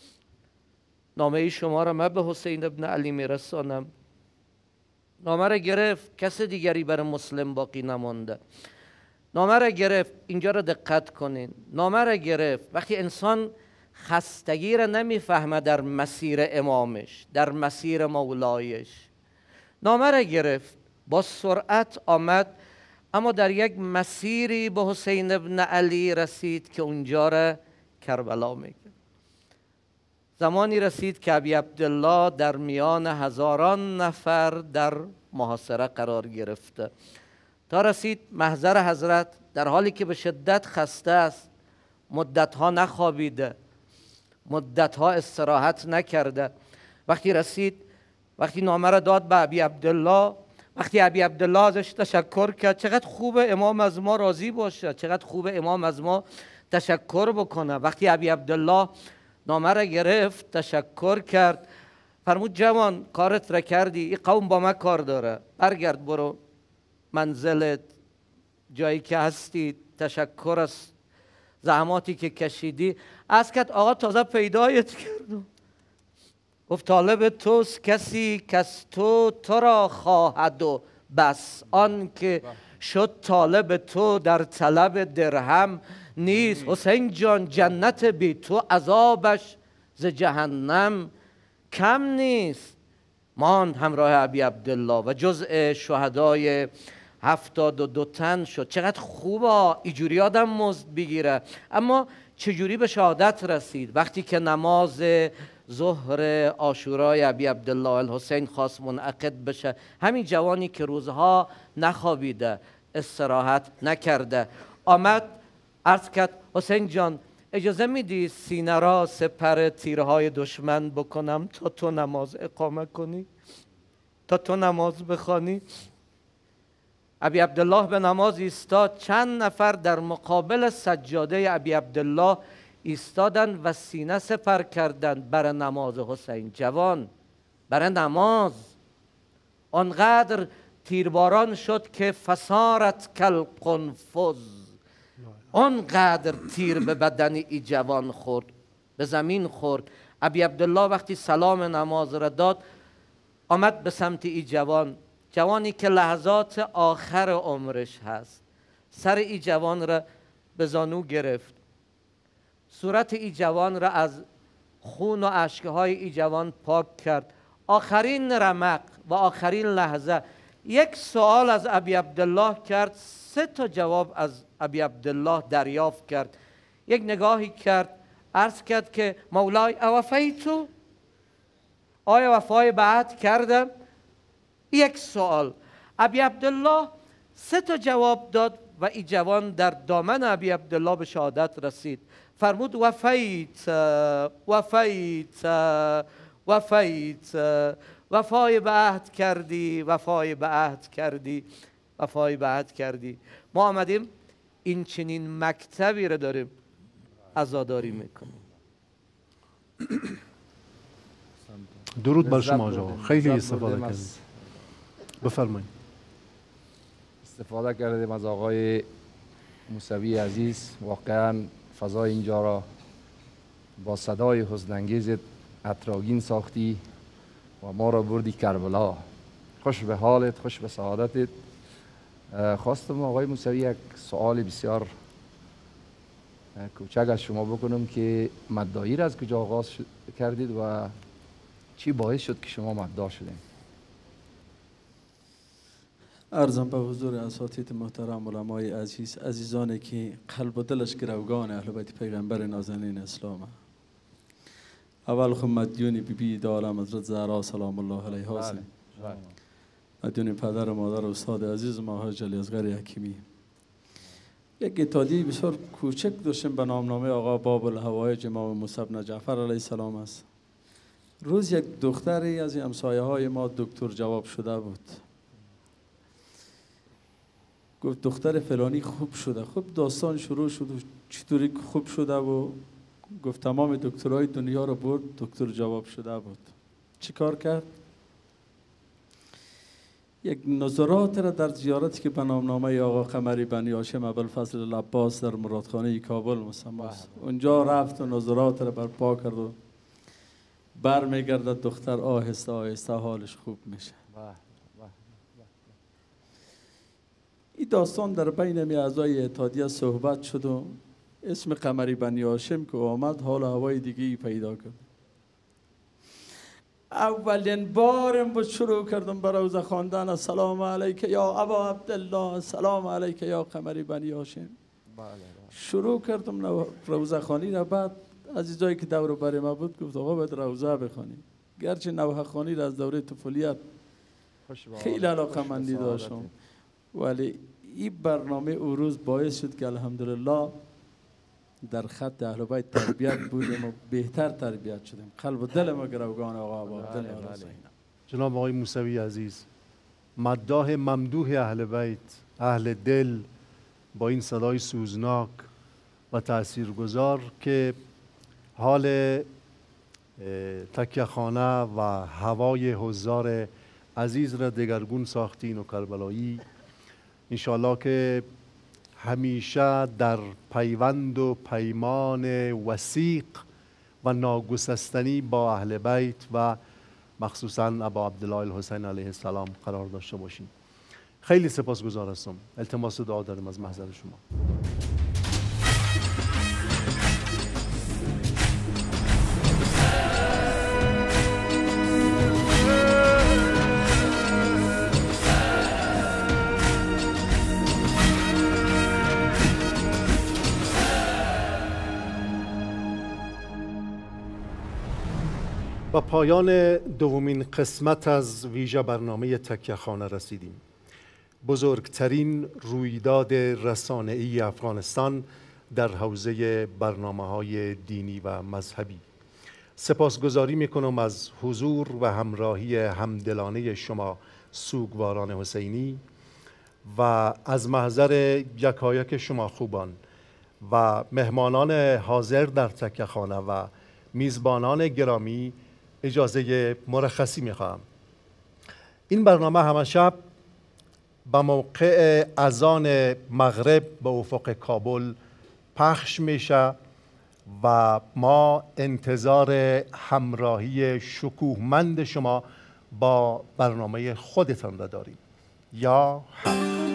نامه ای شما را من به حسین ابن علی میرسانم. نامه را گرفت، کس دیگری برای مسلم باقی نمانده. نامه را گرفت، اینجا را دقت کنین، نامه را گرفت. وقتی انسان خستگی را نمیفهمه در مسیر امامش، در مسیر مولایش، نامه را گرفت، با سرعت آمد، اما در یک مسیری به حسین ابن علی رسید که اونجا را کربلا میگه. زمانی رسید که ابی عبدالله در میان هزاران نفر در محاصره قرار گرفته. تا رسید محضر حضرت، در حالی که به شدت خسته است، مدتها نخوابیده، مدتها استراحت نکرده. وقتی رسید، وقتی نامه را داد به ابی عبدالله، وقتی ابی عبدالله ازش تشکر کرد، چقدر خوب امام از ما راضی باشه، چقدر خوب امام از ما تشکر بکنه. وقتی ابی عبدالله نامه را گرفت، تشکر کرد، فرمود جوان کارت را کردی، این قوم با ما کار داره، برگرد برو منزلت، جایی که هستی. تشکر از زحماتی که کشیدی. از کرد آقا تازه پیدایت کردم. گفت طالب توست کسی کس تو را خواهد و بس، آن که شد طالب تو در طلب درهم نیست. حسین جان جنت بی تو عذابش ز جهنم کم نیست. ماند همراه ابی عبدالله و جزء شهدای 72 تن شد. چقدر خوبه اینجوری آدم مزد بگیره. اما چجوری به شهادت رسید؟ وقتی که نماز ظهر عاشورای ابی عبدالله الحسین خواست منعقد بشه. همین جوانی که روزها نخوابیده، استراحت نکرده، آمد عرض کرد حسین جان اجازه میدی سینه را سپر تیرهای دشمن بکنم تا تو نماز اقامه کنی، تا تو نماز بخوانی؟ ابی عبدالله به نماز ایستاد. چند نفر در مقابل سجاده ابی عبدالله ایستادن و سینه سپر کردند برای نماز حسین. جوان برای نماز. آنقدر تیرباران شد که فسارت کل قنفذ، آنقدر تیر به بدن ای جوان خورد، به زمین خورد. ابی عبدالله وقتی سلام نماز را داد آمد به سمت ای جوان، جوانی که لحظات آخر عمرش هست، سر ای جوان را به زانو گرفت، صورت ای جوان را از خون و اشکهای ای جوان پاک کرد. آخرین رمق و آخرین لحظه یک سوال از ابی عبدالله کرد، 3 تا جواب از ابی عبدالله دریافت کرد. یک نگاهی کرد، عرض کرد که مولای اوفیتو، آیا وفای به عهد کردم؟ یک سوال. ابی عبدالله 3 تا جواب داد و این جوان در دامن ابی عبدالله به شهادت رسید. فرمود وفیت وفیت وفیت، وفای به عهد کردی، وفای به عهد کردی، وفای به عهد کردی. ما آمدیم این چنین مکتبی رو داریم عزاداری میکنیم. درود بر شما آقا، خیلی استفاده کردیم. بفرمایید. استفاده کردیم از آقای موسوی عزیز. واقعا فضای اینجا را با صدای حزن‌انگیز عطرآگین ساختی و ما را بردی کربلا. خوش به حالت، خوش به سعادتت. خواستم آقای موسوی یک سوال بسیار کوچک از شما بکنم که مدعایی را از کجا آغاز کردید و چی باعث شد که شما مدعا شدید؟ عرضم به حضور اساتید محترم، علمای عزیز، عزیزانی که قلب و دلش گروگان اهل بیت پیغمبر نازنین اسلام. اول خود مدیون بی بی عالم حضرت زهرا سلام الله علیها هستیم. مدیون پدر و مادر و استاد عزیز ما حاج علی اصغر حکیمی. یک اتحادیه بسیار کوچک داشتیم به نامنامه آقا باب الحوایج امام موسی بن جعفر علیه السلام است. روز یک دختری از همسایه های ما دکتر جواب شده بود، گفت دختر فلانی خوب شده. خب داستان شروع شد و چطوری خوب شده و گفت تمام دکترهای دنیا رو برد، دکتر جواب شده بود. چی کار کرد؟ یک نظرات را در زیارتی که به نامنامه آقا قمری بنی هاشم ابوالفضل العباس در مرادخانه کابل مسمى است، اونجا رفت و نظرات را برپا کرد و برمیگردد دختر آهسته آهسته حالش خوب میشه. این داستان در بین اعضای اتحادیه صحبت شد و اسم قمری بنی هاشم که آمد حال هوای دیگه پیدا کرد. اولین بارم بود شروع کردم به روزه خواندن السلام علیک یا ابا عبدالله، السلام علیک یا قمری بنی هاشم. شروع کردم روزه خوانی را. بعد عزیزایی که دور بر ما بود گفت آقا باید روزه بخوانی. گرچه نوحه خوانی را از دوره طفولیت خیلی علاقه‌مندی داشتم، ولی این برنامه او روز باعث شد که الحمدلله در خط اهل بیت تربیت بودیم و بهتر تربیت شدیم. قلب و دل ما گروگان آقا عبدالله. جناب آقای موسوی عزیز، مداح ممدوح اهل بیت، اهل دل، با این صدای سوزناک و تاثیرگذار که حال تکیه خانه و هوای حضار عزیز را دگرگون ساختین و کربلایی. انشاءالله که همیشه در پیوند و پیمان وثیق و ناگسستنی با اهل بیت و مخصوصا ابا عبدالله الحسین علیه السلام قرار داشته باشیم. خیلی سپاسگزار هستم. التماس دعا دارم از محضر شما. با پایان دومین قسمت از ویژه برنامه تکیه خانه رسیدیم. بزرگترین رویداد رسانه‌ای افغانستان در حوزه برنامه‌های دینی و مذهبی. سپاسگزاری میکنم از حضور و همراهی همدلانه شما سوگواران حسینی و از محضر یکایک شما خوبان و مهمانان حاضر در تکیه خانه و میزبانان گرامی اجازه مرخصی میخواهم. این برنامه همه شب به موقع اذان مغرب به افق کابل پخش میشه و ما انتظار همراهی شکوهمند شما با برنامه خودتان را داریم. یا حق.